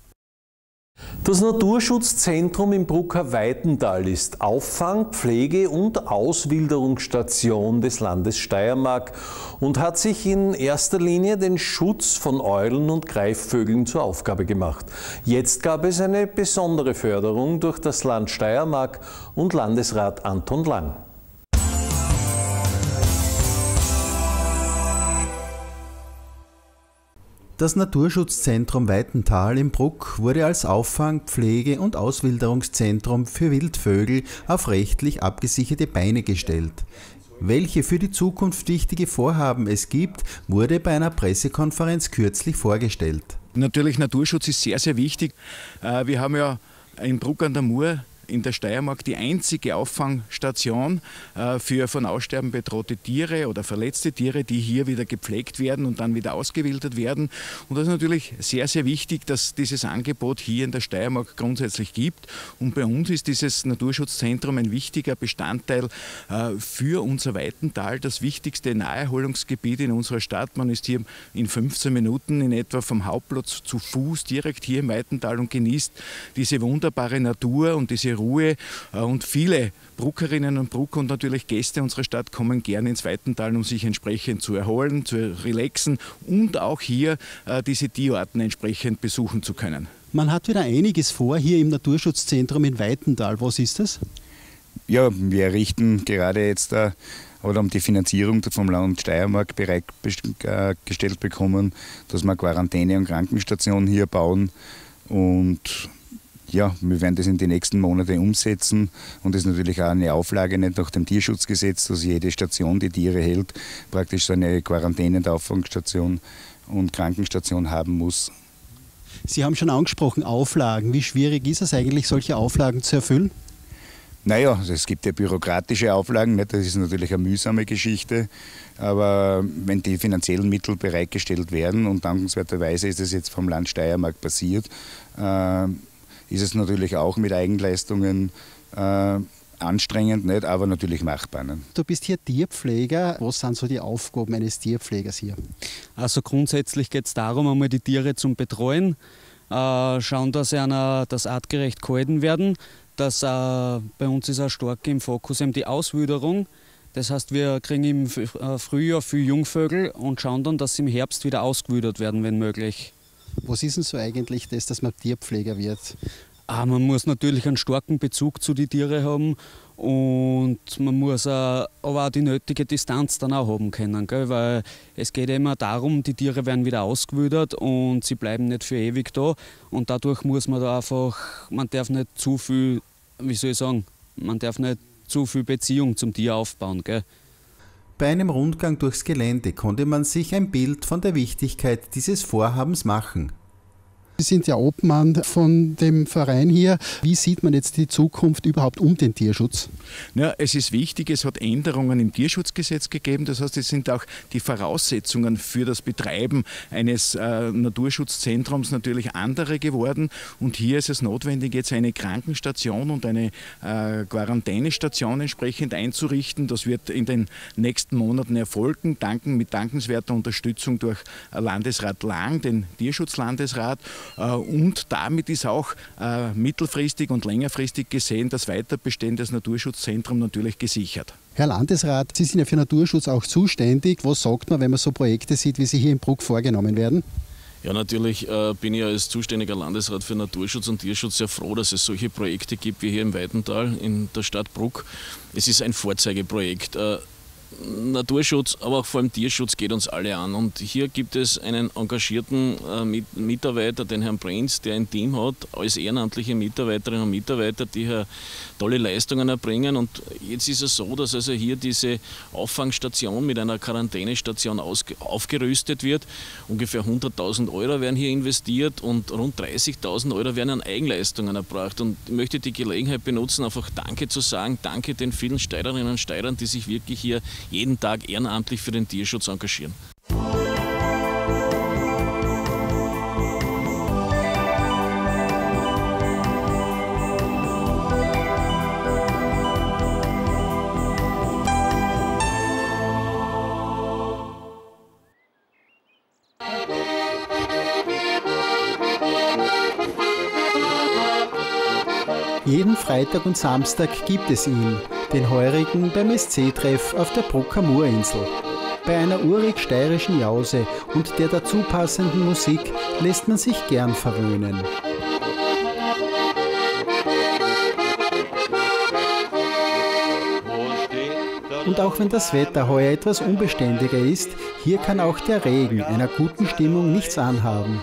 Das Naturschutzzentrum im Brucker Weitental ist Auffang-, Pflege- und Auswilderungsstation des Landes Steiermark und hat sich in erster Linie den Schutz von Eulen und Greifvögeln zur Aufgabe gemacht. Jetzt gab es eine besondere Förderung durch das Land Steiermark und Landesrat Anton Lang. Das Naturschutzzentrum Weitental im Bruck wurde als Auffang-, Pflege- und Auswilderungszentrum für Wildvögel auf rechtlich abgesicherte Beine gestellt. Welche für die Zukunft wichtige Vorhaben es gibt, wurde bei einer Pressekonferenz kürzlich vorgestellt. Natürlich, Naturschutz ist sehr, sehr wichtig. Wir haben ja in Bruck an der Mur in der Steiermark die einzige Auffangstation für von Aussterben bedrohte Tiere oder verletzte Tiere, die hier wieder gepflegt werden und dann wieder ausgewildert werden. Und das ist natürlich sehr, sehr wichtig, dass dieses Angebot hier in der Steiermark grundsätzlich gibt. Und bei uns ist dieses Naturschutzzentrum ein wichtiger Bestandteil für unser Weitental, das wichtigste Naherholungsgebiet in unserer Stadt. Man ist hier in fünfzehn Minuten in etwa vom Hauptplatz zu Fuß direkt hier im Weitental und genießt diese wunderbare Natur und diese Ruhe, und viele Bruckerinnen und Brucker und natürlich Gäste unserer Stadt kommen gerne ins Weitental, um sich entsprechend zu erholen, zu relaxen und auch hier äh, diese Tierarten entsprechend besuchen zu können. Man hat wieder einiges vor hier im Naturschutzzentrum in Weitental. Was ist das? Ja, wir errichten gerade jetzt äh, oder um die Finanzierung vom Land Steiermark bereitgestellt bekommen, dass wir Quarantäne- und Krankenstation hier bauen, und ja, wir werden das in den nächsten Monaten umsetzen, und das ist natürlich auch eine Auflage nicht nach dem Tierschutzgesetz, dass jede Station, die Tiere hält, praktisch so eine Quarantäne- und Auffangstation und Krankenstation haben muss. Sie haben schon angesprochen, Auflagen. Wie schwierig ist es eigentlich, solche Auflagen zu erfüllen? Naja, es gibt ja bürokratische Auflagen, nicht? Das ist natürlich eine mühsame Geschichte, aber wenn die finanziellen Mittel bereitgestellt werden, und dankenswerterweise ist es jetzt vom Land Steiermark passiert, äh, ist es natürlich auch mit Eigenleistungen äh, anstrengend, nicht, aber natürlich machbar. Nicht? Du bist hier Tierpfleger. Was sind so die Aufgaben eines Tierpflegers hier? Also grundsätzlich geht es darum, einmal die Tiere zum Betreuen, äh, schauen, dass sie einer, dass artgerecht gehalten werden. Dass, äh, bei uns ist auch stark im Fokus eben die Auswilderung. Das heißt, wir kriegen im Frühjahr viele Jungvögel und schauen dann, dass sie im Herbst wieder ausgewildert werden, wenn möglich. Was ist denn so eigentlich das, dass man Tierpfleger wird? Ah, man muss natürlich einen starken Bezug zu den Tieren haben, und man muss auch, aber auch die nötige Distanz dann auch haben können, gell? Weil es geht immer darum, die Tiere werden wieder ausgewildert und sie bleiben nicht für ewig da, und dadurch muss man da einfach, man darf nicht zu viel, wie soll ich sagen, man darf nicht zu viel Beziehung zum Tier aufbauen, gell? Bei einem Rundgang durchs Gelände konnte man sich ein Bild von der Wichtigkeit dieses Vorhabens machen. Sie sind ja Obmann von dem Verein hier. Wie sieht man jetzt die Zukunft überhaupt um den Tierschutz? Ja, es ist wichtig, es hat Änderungen im Tierschutzgesetz gegeben. Das heißt, es sind auch die Voraussetzungen für das Betreiben eines äh, Naturschutzzentrums natürlich andere geworden. Und hier ist es notwendig, jetzt eine Krankenstation und eine äh, Quarantänestation entsprechend einzurichten. Das wird in den nächsten Monaten erfolgen, danken, mit dankenswerter Unterstützung durch Landesrat Lang, den Tierschutzlandesrat. Und damit ist auch äh, mittelfristig und längerfristig gesehen das Weiterbestehen des Naturschutzzentrums natürlich gesichert. Herr Landesrat, Sie sind ja für Naturschutz auch zuständig. Was sagt man, wenn man so Projekte sieht, wie sie hier in Bruck vorgenommen werden? Ja, natürlich äh, bin ich als zuständiger Landesrat für Naturschutz und Tierschutz sehr froh, dass es solche Projekte gibt wie hier im Weitental in der Stadt Bruck. Es ist ein Vorzeigeprojekt. Äh, Naturschutz, aber auch vor allem Tierschutz geht uns alle an. Und hier gibt es einen engagierten äh, Mitarbeiter, den Herrn Prinz, der ein Team hat, als ehrenamtliche Mitarbeiterinnen und Mitarbeiter, die hier tolle Leistungen erbringen. Und jetzt ist es so, dass also hier diese Auffangstation mit einer Quarantänestation aufgerüstet wird. Ungefähr hunderttausend Euro werden hier investiert und rund dreißigtausend Euro werden an Eigenleistungen erbracht. Und ich möchte die Gelegenheit benutzen, einfach Danke zu sagen. Danke den vielen Steirerinnen und Steirern, die sich wirklich hier jeden Tag ehrenamtlich für den Tierschutz engagieren. Jeden Freitag und Samstag gibt es ihn, den Heurigen beim S C-Treff auf der Brucker Moorinsel. Bei einer urig steirischen Jause und der dazu passenden Musik lässt man sich gern verwöhnen. Und auch wenn das Wetter heuer etwas unbeständiger ist, hier kann auch der Regen einer guten Stimmung nichts anhaben.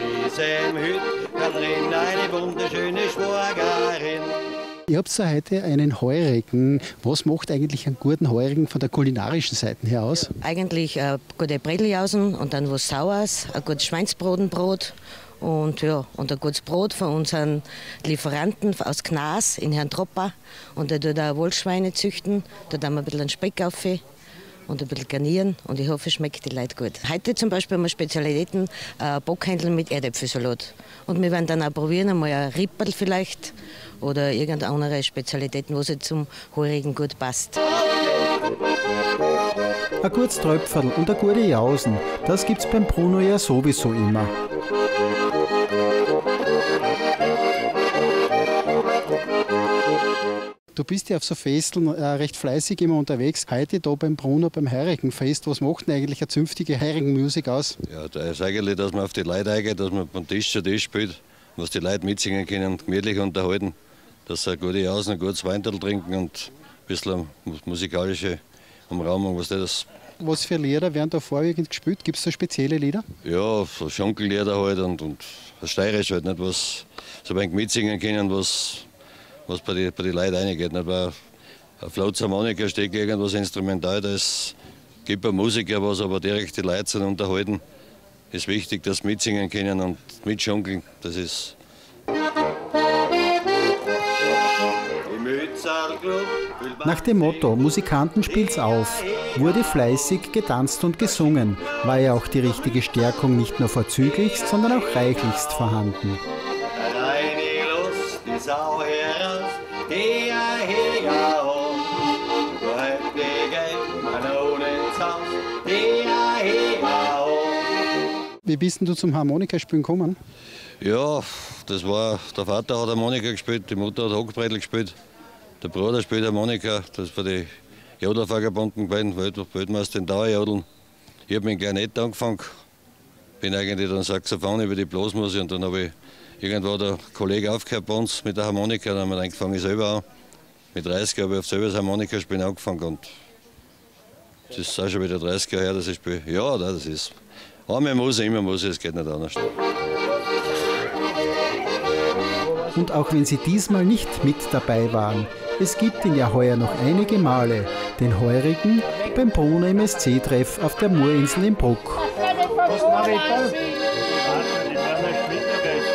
Eine wunderschöne Schwagerin. Ihr habt ja heute einen Heurigen. Was macht eigentlich einen guten Heurigen von der kulinarischen Seite her aus? Eigentlich äh, gute Bredeljausen und dann was Saures, ein gutes Schweinsbrotenbrot und, ja, und ein gutes Brot von unseren Lieferanten aus Gnas in Herrn Tropper. Und der tut auch Wollschweine züchten, da tun wir ein bisschen Speck auf und ein bisschen garnieren und ich hoffe, es schmeckt die Leute gut. Heute zum Beispiel haben wir Spezialitäten, äh, Bockhändel mit Erdäpfelsalat. Und wir werden dann auch probieren, einmal ein Ripperl vielleicht oder irgendeine andere Spezialitäten, wo sie zum Heurigen gut passt. Ein gutes Tröpferl und eine gute Jausen, das gibt's beim Bruno ja sowieso immer. Du bist ja auf so Festeln äh, recht fleißig immer unterwegs. Heute da beim Bruno, beim Heurigenfest, was macht denn eigentlich eine zünftige Heurigenmusik aus? Ja, da ist eigentlich, dass man auf die Leute eingeht, dass man von Tisch zu Tisch spielt, was die Leute mitsingen können, gemütlich unterhalten, dass sie eine gute Jausen, ein gutes Weintel trinken und ein bisschen musikalische Umrahmung, was das. Was für Lieder werden da vorwiegend gespielt? Gibt es da spezielle Lieder? Ja, so Schonkellieder halt und, und steirisch halt, nicht, was so ein wenig mitsingen können, was was bei den bei die Leuten reingeht. Nicht? Weil eine Flauze-Harmonika steht irgendwas instrumental, das gibt ein Musiker was, aber direkt die Leute sind unterhalten. Es ist wichtig, dass sie mitsingen können und mitschunkeln. Das ist. Nach dem Motto Musikanten spielt's auf, wurde fleißig getanzt und gesungen, war ja auch die richtige Stärkung nicht nur vorzüglichst, sondern auch reichlichst vorhanden. Sau heraus, geh her um, du halt die Geld, mein ohne Haus, geh her um. Wie bist denn du zum Harmonikaspielen gekommen? Ja, das war, der Vater hat Harmonika gespielt, die Mutter hat Hockbredel gespielt, der Bruder spielt Harmonika, das war die Jodlervagabunden gewesen, Welt, Weltmeister in Dauerjodeln. Ich habe mit dem Klarinett angefangen, bin eigentlich dann Saxophon über die Blasmusik und dann habe ich irgendwo der Kollege aufgehört bei uns mit der Harmonika, dann haben wir angefangen ich selber an. Mit dreißig habe ich auf selber das Harmonikaspielen angefangen und das ist auch schon wieder dreißig Jahre her, dass ich spiele. Ja, das ist. Einmal muss ich, immer muss ich, es geht nicht anders. Und auch wenn Sie diesmal nicht mit dabei waren, es gibt ihn ja heuer noch einige Male, den Heurigen beim Bruno im S C-Treff auf der Moorinsel in Bruck.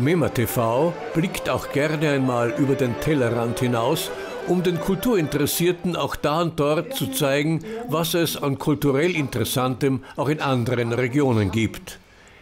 Mema T V blickt auch gerne einmal über den Tellerrand hinaus, um den Kulturinteressierten auch da und dort zu zeigen, was es an kulturell Interessantem auch in anderen Regionen gibt.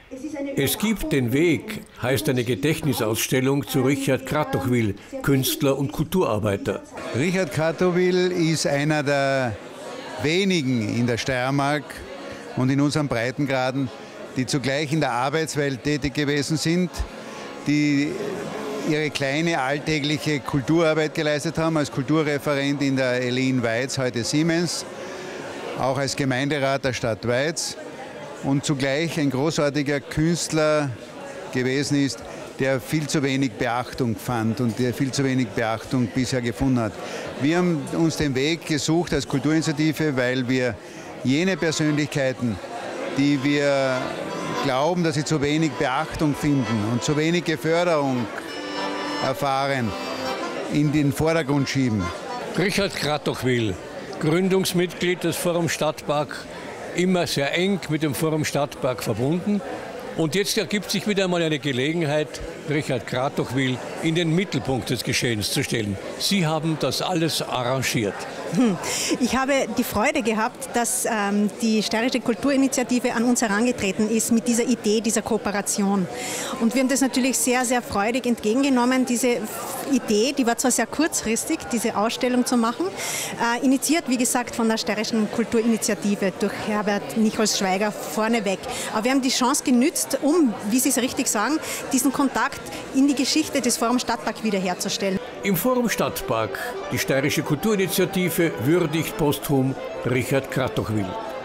Es gibt den Weg, heißt eine Gedächtnisausstellung zu Richard Kratochwil, Künstler und Kulturarbeiter. Richard Kratochwil ist einer der wenigen in der Steiermark und in unseren Breitengraden, die zugleich in der Arbeitswelt tätig gewesen sind, die ihre kleine alltägliche Kulturarbeit geleistet haben, als Kulturreferent in der Elin Weiz, heute Siemens, auch als Gemeinderat der Stadt Weiz und zugleich ein großartiger Künstler gewesen ist, der viel zu wenig Beachtung fand und der viel zu wenig Beachtung bisher gefunden hat. Wir haben uns den Weg gesucht als Kulturinitiative, weil wir jene Persönlichkeiten, die wir glauben, dass sie zu wenig Beachtung finden und zu wenig Förderung erfahren, in den Vordergrund schieben. Richard Kratochwil, Gründungsmitglied des Forum Stadtpark, immer sehr eng mit dem Forum Stadtpark verbunden. Und jetzt ergibt sich wieder einmal eine Gelegenheit, Richard Kratochwil in den Mittelpunkt des Geschehens zu stellen. Sie haben das alles arrangiert. Ich habe die Freude gehabt, dass ähm, die Steirische Kulturinitiative an uns herangetreten ist mit dieser Idee, dieser Kooperation. Und wir haben das natürlich sehr, sehr freudig entgegengenommen. Diese Idee, die war zwar sehr kurzfristig, diese Ausstellung zu machen, äh, initiiert, wie gesagt, von der Steirischen Kulturinitiative durch Herbert Nichols-Schweiger vorneweg. Aber wir haben die Chance genützt, um, wie Sie es richtig sagen, diesen Kontakt in die Geschichte des Forum Stadtpark wiederherzustellen. Im Forum Stadtpark, die Steirische Kulturinitiative, würdigt posthum Richard Kratochwil.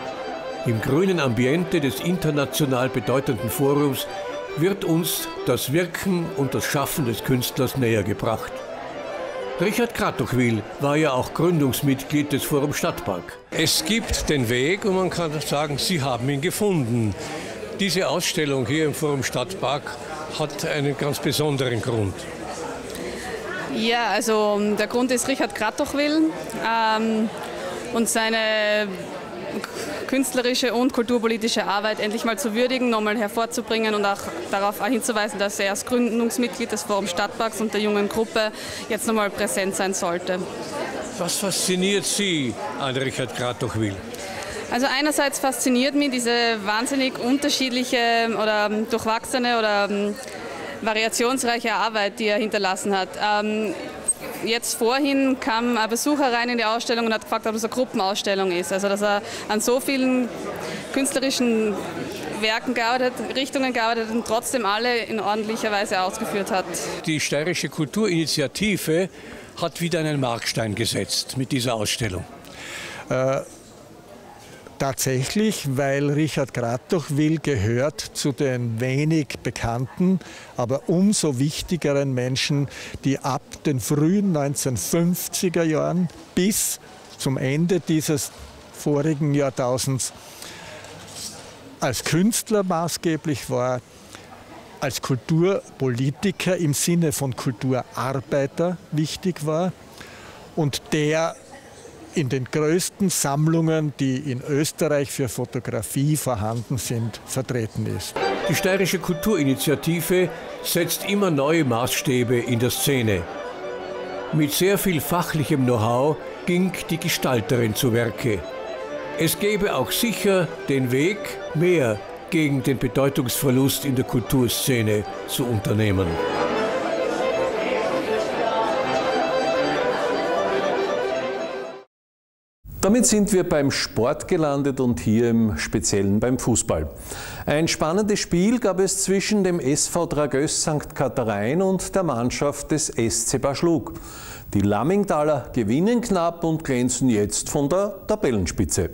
Im grünen Ambiente des international bedeutenden Forums wird uns das Wirken und das Schaffen des Künstlers näher gebracht. Richard Kratochwil war ja auch Gründungsmitglied des Forum Stadtpark. Es gibt den Weg und man kann sagen, Sie haben ihn gefunden. Diese Ausstellung hier im Forum Stadtpark hat einen ganz besonderen Grund. Ja, also der Grund ist Richard Kratochwil ähm, und seine künstlerische und kulturpolitische Arbeit endlich mal zu würdigen, nochmal hervorzubringen und auch darauf hinzuweisen, dass er als Gründungsmitglied des Forum Stadtparks und der jungen Gruppe jetzt nochmal präsent sein sollte. Was fasziniert Sie an Richard Kratochwil? Also einerseits fasziniert mich diese wahnsinnig unterschiedliche oder durchwachsene oder variationsreiche Arbeit, die er hinterlassen hat. Ähm, jetzt vorhin kam ein Besucher rein in die Ausstellung und hat gefragt, ob es eine Gruppenausstellung ist. Also dass er an so vielen künstlerischen Werken gearbeitet, Richtungen gearbeitet und trotzdem alle in ordentlicher Weise ausgeführt hat. Die Steirische Kulturinitiative hat wieder einen Markstein gesetzt mit dieser Ausstellung. Äh Tatsächlich, weil Richard Kratochwil gehört zu den wenig bekannten, aber umso wichtigeren Menschen, die ab den frühen neunzehnhundertfünfziger Jahren bis zum Ende dieses vorigen Jahrtausends als Künstler maßgeblich war, als Kulturpolitiker im Sinne von Kulturarbeiter wichtig war und der in den größten Sammlungen, die in Österreich für Fotografie vorhanden sind, vertreten ist. Die Steirische Kulturinitiative setzt immer neue Maßstäbe in der Szene. Mit sehr viel fachlichem Know-how ging die Gestalterin zu Werke. Es gäbe auch sicher den Weg, mehr gegen den Bedeutungsverlust in der Kulturszene zu unternehmen. Damit sind wir beim Sport gelandet und hier im Speziellen beim Fußball. Ein spannendes Spiel gab es zwischen dem S V Dragös Sankt Katharein und der Mannschaft des S C Baschlug. Die Lammingtaler gewinnen knapp und glänzen jetzt von der Tabellenspitze.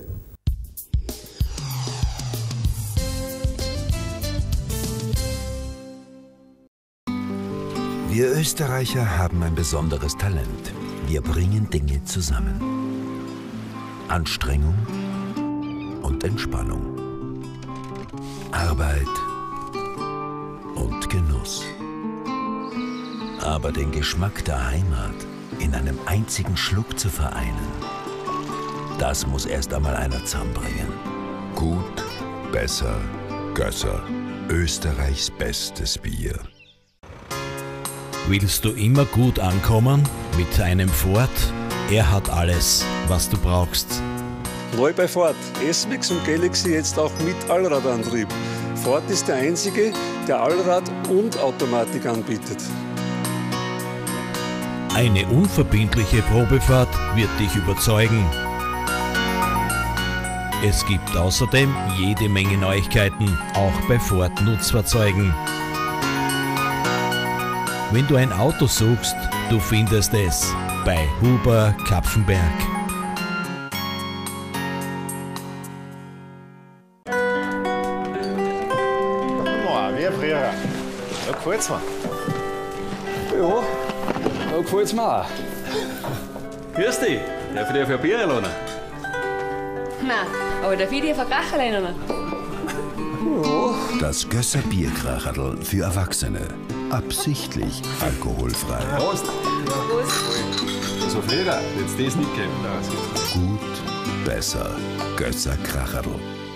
Wir Österreicher haben ein besonderes Talent. Wir bringen Dinge zusammen. Anstrengung und Entspannung. Arbeit und Genuss. Aber den Geschmack der Heimat in einem einzigen Schluck zu vereinen, das muss erst einmal einer zusammenbringen. Gut, besser, Gösser. Österreichs bestes Bier. Willst du immer gut ankommen mit einem Ford? Er hat alles, was du brauchst. Neu bei Ford, S-Max und Galaxy jetzt auch mit Allradantrieb. Ford ist der einzige, der Allrad und Automatik anbietet. Eine unverbindliche Probefahrt wird dich überzeugen. Es gibt außerdem jede Menge Neuigkeiten, auch bei Ford Nutzfahrzeugen. Wenn du ein Auto suchst, du findest es bei Huber Kapfenberg. Na, wie früher. Da gefällt's mir. Ja, da gefällt's mir auch. Grüß dich. Darf ich dir für ein Bier einladen? Nein, aber darf ich dir für Kracherl einladen? Das Gösser Bierkracherl für Erwachsene. Absichtlich alkoholfrei. Prost. Prost. So früher, jetzt das nicht geben. Gut, besser. Gösser Kracherl.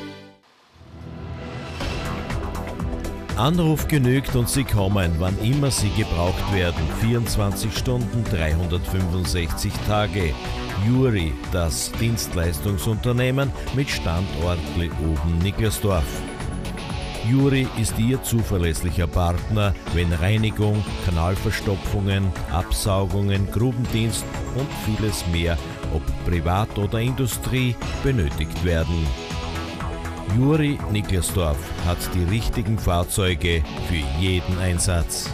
Anruf genügt und Sie kommen, wann immer Sie gebraucht werden. vierundzwanzig Stunden, dreihundertfünfundsechzig Tage. Juri, das Dienstleistungsunternehmen mit Standort Leoben-Nicklersdorf. Juri ist Ihr zuverlässlicher Partner, wenn Reinigung, Kanalverstopfungen, Absaugungen, Grubendienst und vieles mehr, ob privat oder Industrie, benötigt werden. Juri Nicklersdorf hat die richtigen Fahrzeuge für jeden Einsatz.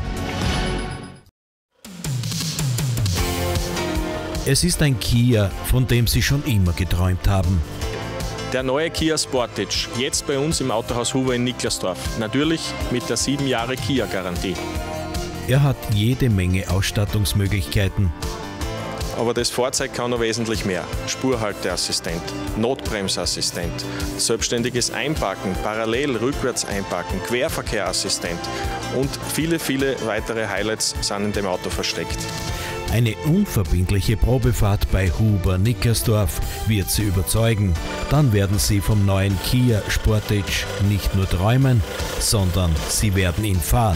Es ist ein Kia, von dem Sie schon immer geträumt haben. Der neue Kia Sportage, jetzt bei uns im Autohaus Huber in Nicklersdorf. Natürlich mit der sieben Jahre Kia-Garantie. Er hat jede Menge Ausstattungsmöglichkeiten. Aber das Fahrzeug kann noch wesentlich mehr. Spurhalteassistent, Notbremsassistent, selbstständiges Einparken, parallel rückwärts einparken, Querverkehrassistent und viele, viele weitere Highlights sind in dem Auto versteckt. Eine unverbindliche Probefahrt bei Huber Nicklersdorf wird Sie überzeugen. Dann werden Sie vom neuen Kia Sportage nicht nur träumen, sondern Sie werden ihn fahren.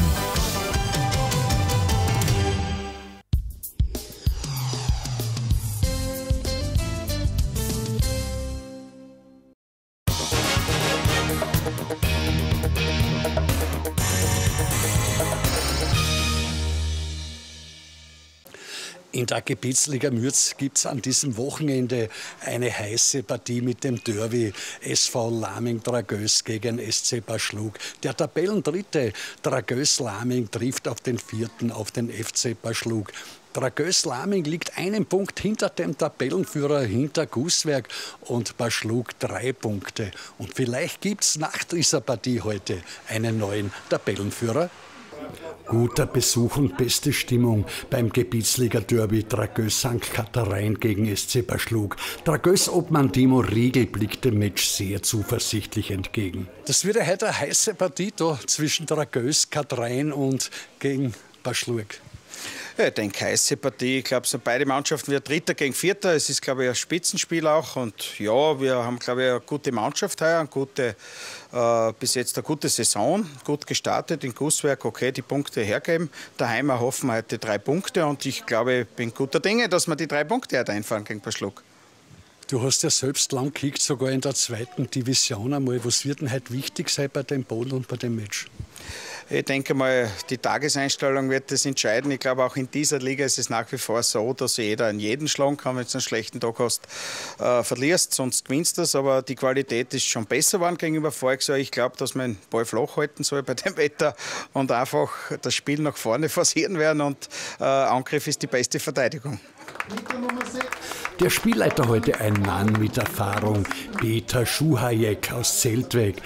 In der Gebietsliga Mürz gibt es an diesem Wochenende eine heiße Partie mit dem Derby S V Laming-Dragös gegen S C Baschlug. Der Tabellendritte Dragös-Laming trifft auf den vierten, auf den F C Baschlug. Dragös-Laming liegt einen Punkt hinter dem Tabellenführer, hinter Gußwerk, und Baschlug drei Punkte. Und vielleicht gibt es nach dieser Partie heute einen neuen Tabellenführer. Guter Besuch und beste Stimmung beim Gebietsliga-Derby Dragös Sankt Katharein gegen S C Baschlug. Dragös-Obmann Timo Riegel blickt dem Match sehr zuversichtlich entgegen. Das wird heute eine heiße Partie da zwischen Dragös, Katharein und gegen Baschlug. Ja, ich denke, heiße Partie. Ich glaube, so beide Mannschaften, wir Dritter gegen Vierter. Es ist, glaube ich, ein Spitzenspiel auch. Und ja, wir haben, glaube ich, eine gute Mannschaft heuer, eine gute, äh, bis jetzt eine gute Saison, gut gestartet. In Gußwerk, okay, die Punkte hergeben. Daheim erhoffen wir heute drei Punkte. Und ich glaube, ich bin guter Dinge, dass wir die drei Punkte heute einfahren gegen Baschlug. Du hast ja selbst lang gekickt, sogar in der zweiten Division einmal. Was wird denn heute wichtig sein bei dem Boden und bei dem Match? Ich denke mal, die Tageseinstellung wird das entscheiden. Ich glaube, auch in dieser Liga ist es nach wie vor so, dass jeder an jeden schlagen kann, wenn du einen schlechten Tag hast, äh, verlierst, sonst gewinnst du das. Aber die Qualität ist schon besser geworden gegenüber voriges Jahr. Ich glaube, dass man den Ball flach halten soll bei dem Wetter und einfach das Spiel nach vorne forcieren werden. Und äh, Angriff ist die beste Verteidigung. Der Spielleiter heute ein Mann mit Erfahrung, Peter Schuhajek aus Zeltweg.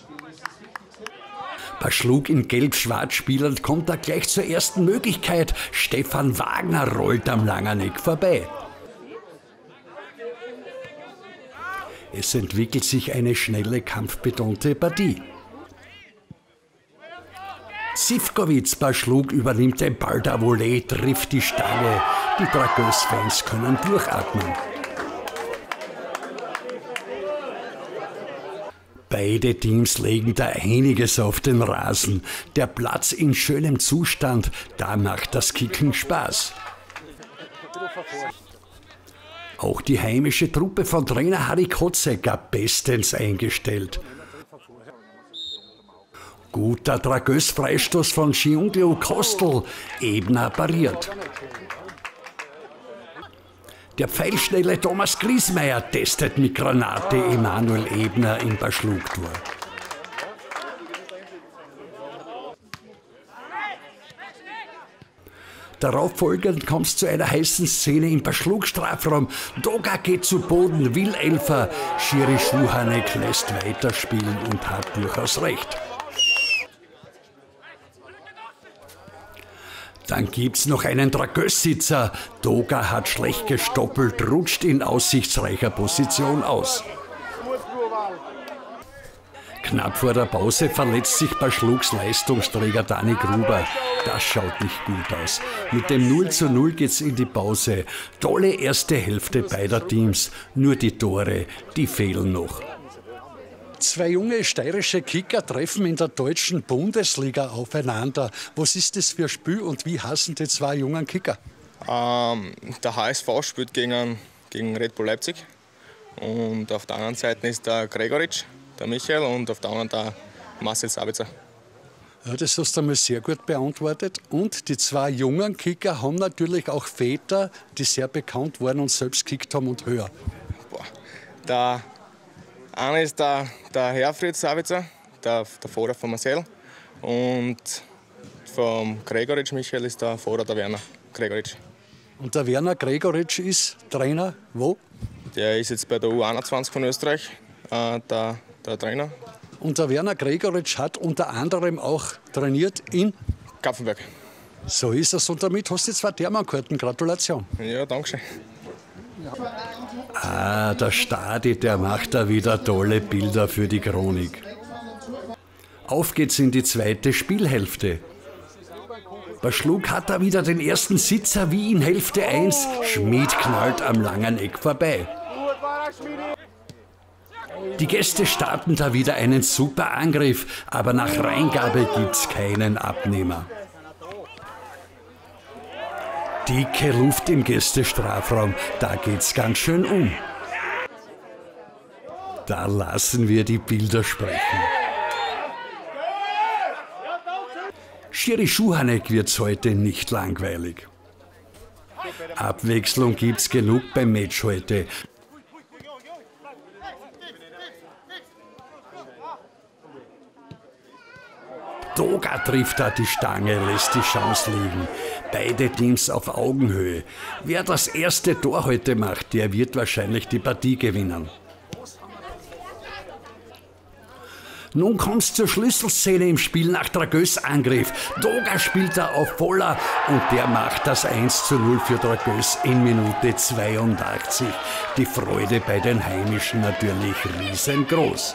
Baschlug in Gelb-Schwarz spielend kommt er gleich zur ersten Möglichkeit. Stefan Wagner rollt am Langerneck vorbei. Es entwickelt sich eine schnelle, kampfbetonte Partie. Sivkovic Baschlug übernimmt den Ball der Volée, trifft die Stange. Die Dragös-Fans können durchatmen. Beide Teams legen da einiges auf den Rasen. Der Platz in schönem Zustand, da macht das Kicken Spaß. Auch die heimische Truppe von Trainer Harry Kotzegger bestens eingestellt. Guter Dragös-Freistoß von Giunglio Kostel, Ebner pariert. Der pfeilschnelle Thomas Griesmeier testet mit Granate Emanuel Ebner im Baschlugtor. Darauffolgend kommt es zu einer heißen Szene im Baschlug-Strafraum. Doga geht zu Boden, will Elfer. Schiri Schuhanek lässt weiterspielen und hat durchaus recht. Dann gibt's noch einen Dragös-Sitzer. Doga hat schlecht gestoppelt, rutscht in aussichtsreicher Position aus. Knapp vor der Pause verletzt sich Baschlugs Leistungsträger Dani Gruber. Das schaut nicht gut aus. Mit dem null zu null geht's in die Pause. Tolle erste Hälfte beider Teams. Nur die Tore, die fehlen noch. Zwei junge steirische Kicker treffen in der deutschen Bundesliga aufeinander. Was ist das für ein Spiel und wie heißen die zwei jungen Kicker? Ähm, der H S V spielt gegen, gegen Red Bull Leipzig. Und auf der anderen Seite ist der Gregoritsch, der Michael, und auf der anderen der Marcel Sabitzer. Ja, das hast du einmal sehr gut beantwortet. Und die zwei jungen Kicker haben natürlich auch Väter, die sehr bekannt waren und selbst gekickt haben und höher. Boah. Der eine ist der, der Herfried Sabitzer, der, der Vater von Marcel. Und vom Gregoritsch Michael ist der Vater der Werner Gregoritsch. Und der Werner Gregoritsch ist Trainer wo? Der ist jetzt bei der U einundzwanzig von Österreich, äh, der, der Trainer. Und der Werner Gregoritsch hat unter anderem auch trainiert in Kapfenberg. So ist es. Und damit hast du zwei Thermankarten. Gratulation. Ja, danke schön. Ah, der Stadi, der macht da wieder tolle Bilder für die Chronik. Auf geht's in die zweite Spielhälfte. Baschlug hat da wieder den ersten Sitzer wie in Hälfte eins. Schmid knallt am langen Eck vorbei. Die Gäste starten da wieder einen super Angriff, aber nach Reingabe gibt's keinen Abnehmer. Dicke Luft im Gästestrafraum, da geht's ganz schön um. Da lassen wir die Bilder sprechen. Schiri Schuhanek wird's heute nicht langweilig. Abwechslung gibt's genug beim Match heute. Doga trifft da die Stange, lässt die Chance liegen. Beide Teams auf Augenhöhe. Wer das erste Tor heute macht, der wird wahrscheinlich die Partie gewinnen. Nun kommt's zur Schlüsselszene im Spiel nach Dragös Angriff. Doga spielt da auf Voller und der macht das eins zu null für Dragös in Minute zweiundachtzig. Die Freude bei den Heimischen natürlich riesengroß.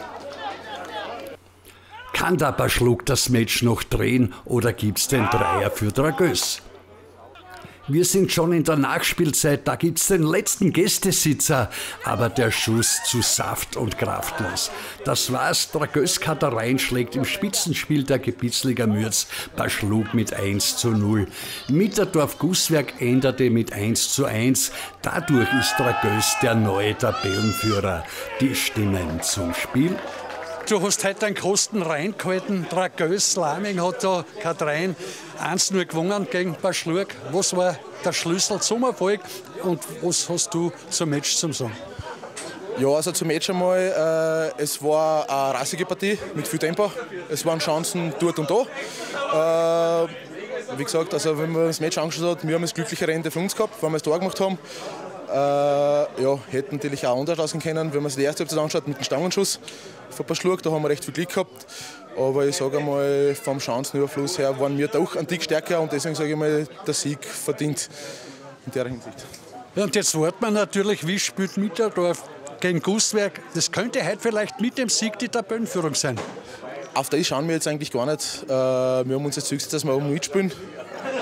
Kann der Baschlug das Match noch drehen oder gibt's den Dreier für Dragös? Wir sind schon in der Nachspielzeit, da gibt's den letzten Gästesitzer, aber der Schuss zu saft- und kraftlos. Das war's, Dragös Katerein schlägt im Spitzenspiel der Gebietsliga Mürz Baschlug mit eins zu null. Mitterdorf Gußwerk änderte mit eins zu eins. Dadurch ist Dragös der neue Tabellenführer. Die Stimmen zum Spiel. Du hast heute einen Kosten reingehalten. Dragös Laming hat da Katerein eins zu null gewonnen gegen Baschlug. Was war der Schlüssel zum Erfolg und was hast du zum Match zu sagen? Ja, also zum Match einmal, äh, es war eine rassige Partie mit viel Tempo. Es waren Chancen dort und da. Äh, wie gesagt, also wenn man das Match angeschaut hat, wir haben das glücklichere Ende für uns gehabt, weil wir das Tor gemacht haben. Äh, ja, hätte natürlich auch anders ausgehen können, wenn man sich die erste Halbzeit anschaut mit dem Stangenschuss von Baschlug, da haben wir recht viel Glück gehabt. Aber ich sage einmal, vom Chancenüberfluss her waren wir doch ein Tick stärker und deswegen sage ich mal, der Sieg verdient in der Hinsicht. Ja, und jetzt wartet man natürlich, wie spielt Mitterdorf gegen Gußwerk. Das könnte heute vielleicht mit dem Sieg die Tabellenführung sein. Auf das schauen wir jetzt eigentlich gar nicht. Wir haben uns jetzt gesetzt, dass wir oben mitspielen.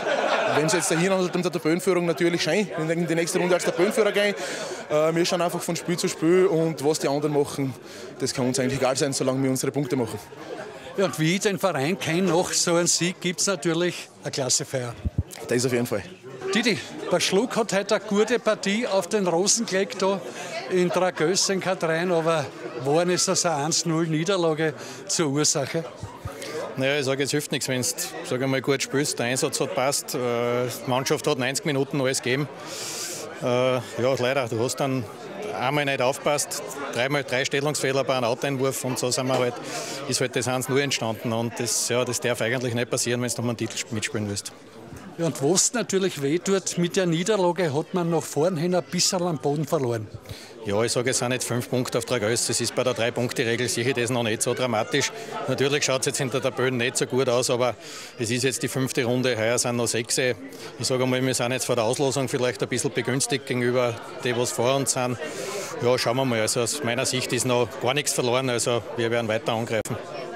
wenn sie jetzt dahin mit der Tabellenführung natürlich schön in die nächste Runde als Tabellenführer gehen. Äh, wir schauen einfach von Spiel zu Spiel und was die anderen machen, das kann uns eigentlich egal sein, solange wir unsere Punkte machen. Ja, und wie den Verein kennt, nach so einem Sieg gibt es natürlich eine Klassefeier. Das ist auf jeden Fall. Didi, der Schluck hat heute eine gute Partie auf den Rosen gelegt da in Dragös in Katrein, aber war nicht so eine eins null Niederlage zur Ursache? Naja, ich sage, es hilft nichts, wenn du sag einmal, gut spielst. Der Einsatz hat passt, die Mannschaft hat neunzig Minuten alles gegeben. Äh, ja, leider, du hast dann einmal nicht aufpasst, dreimal drei Stellungsfehler bei einem Outeinwurf und so sind wir halt, ist halt das eins null entstanden. Und das, ja, das darf eigentlich nicht passieren, wenn du um einen Titel mitspielen willst. Ja, und was natürlich weh tut, mit der Niederlage hat man nach vorn hin ein bisschen am Boden verloren. Ja, ich sage, es sind nicht fünf Punkte auf Dragös. Das ist bei der Drei-Punkte-Regel sicher das noch nicht so dramatisch. Natürlich schaut es jetzt in der Tabelle nicht so gut aus, aber es ist jetzt die fünfte Runde. Heuer sind noch sechs. Ich sage einmal, wir sind jetzt vor der Auslosung vielleicht ein bisschen begünstigt gegenüber denen, was vor uns sind. Ja, schauen wir mal. Also aus meiner Sicht ist noch gar nichts verloren. Also wir werden weiter angreifen.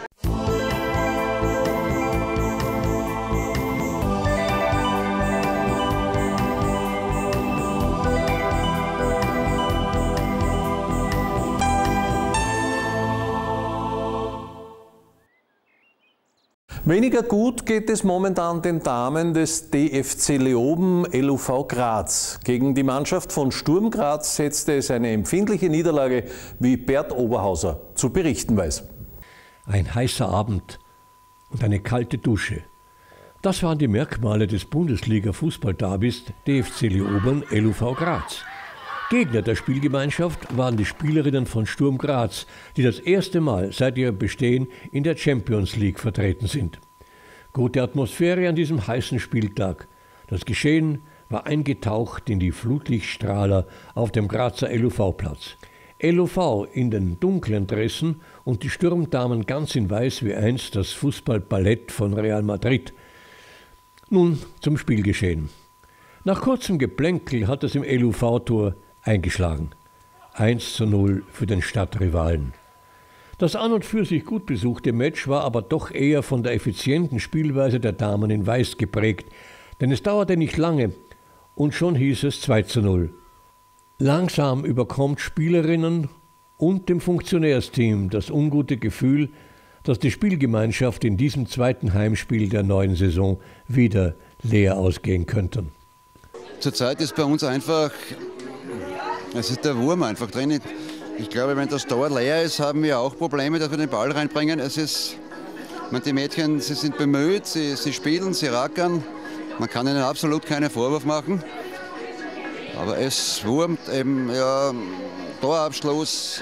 Weniger gut geht es momentan den Damen des D F C Leoben L U V Graz. Gegen die Mannschaft von Sturm Graz setzte es eine empfindliche Niederlage, wie Bert Oberhauser zu berichten weiß. Ein heißer Abend und eine kalte Dusche. Das waren die Merkmale des Bundesliga-Fußball-Derbys D F C Leoben L U V Graz. Gegner der Spielgemeinschaft waren die Spielerinnen von Sturm Graz, die das erste Mal seit ihrem Bestehen in der Champions League vertreten sind. Gute Atmosphäre an diesem heißen Spieltag. Das Geschehen war eingetaucht in die Flutlichtstrahler auf dem Grazer L U V-Platz. L U V in den dunklen Dressen und die Sturmdamen ganz in weiß wie einst das Fußballballett von Real Madrid. Nun zum Spielgeschehen. Nach kurzem Geplänkel hat es im L U V-Tor eingeschlagen. eins zu null für den Stadtrivalen. Das an und für sich gut besuchte Match war aber doch eher von der effizienten Spielweise der Damen in Weiß geprägt, denn es dauerte nicht lange und schon hieß es zwei zu null. Langsam überkommt Spielerinnen und dem Funktionärsteam das ungute Gefühl, dass die Spielgemeinschaft in diesem zweiten Heimspiel der neuen Saison wieder leer ausgehen könnte. Zurzeit ist bei uns einfach, es ist der Wurm einfach drin. Ich glaube, wenn das Tor leer ist, haben wir auch Probleme, dass wir den Ball reinbringen. Es ist, man, die Mädchen, sie sind bemüht, sie, sie spielen, sie rackern. Man kann ihnen absolut keinen Vorwurf machen. Aber es wurmt eben, ja, Torabschluss.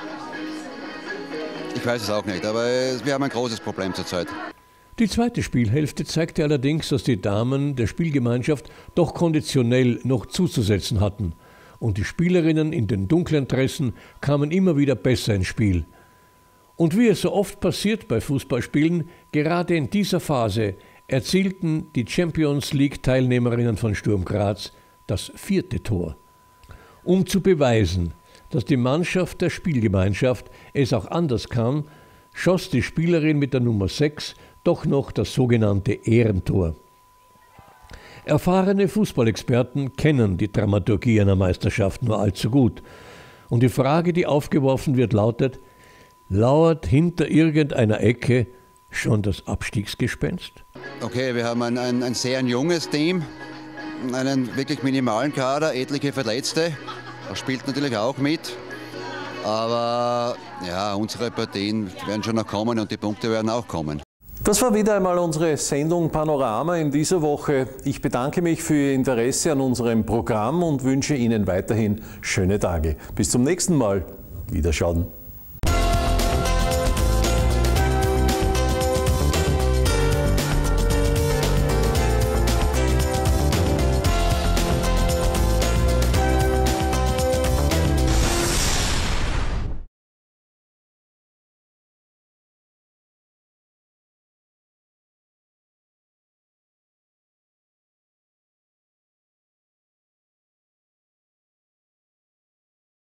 Ich weiß es auch nicht, aber wir haben ein großes Problem zurzeit. Die zweite Spielhälfte zeigte allerdings, dass die Damen der Spielgemeinschaft doch konditionell noch zuzusetzen hatten. Und die Spielerinnen in den dunklen Dressen kamen immer wieder besser ins Spiel. Und wie es so oft passiert bei Fußballspielen, gerade in dieser Phase erzielten die Champions League-Teilnehmerinnen von Sturm Graz das vierte Tor. Um zu beweisen, dass die Mannschaft der Spielgemeinschaft es auch anders kann, schoss die Spielerin mit der Nummer sechs doch noch das sogenannte Ehrentor. Erfahrene Fußballexperten kennen die Dramaturgie einer Meisterschaft nur allzu gut. Und die Frage, die aufgeworfen wird, lautet: Lauert hinter irgendeiner Ecke schon das Abstiegsgespenst? Okay, wir haben ein, ein, ein sehr junges Team, einen wirklich minimalen Kader, etliche Verletzte. Das spielt natürlich auch mit. Aber ja, unsere Partien werden schon noch kommen und die Punkte werden auch kommen. Das war wieder einmal unsere Sendung Panorama in dieser Woche. Ich bedanke mich für Ihr Interesse an unserem Programm und wünsche Ihnen weiterhin schöne Tage. Bis zum nächsten Mal. Wiederschauen.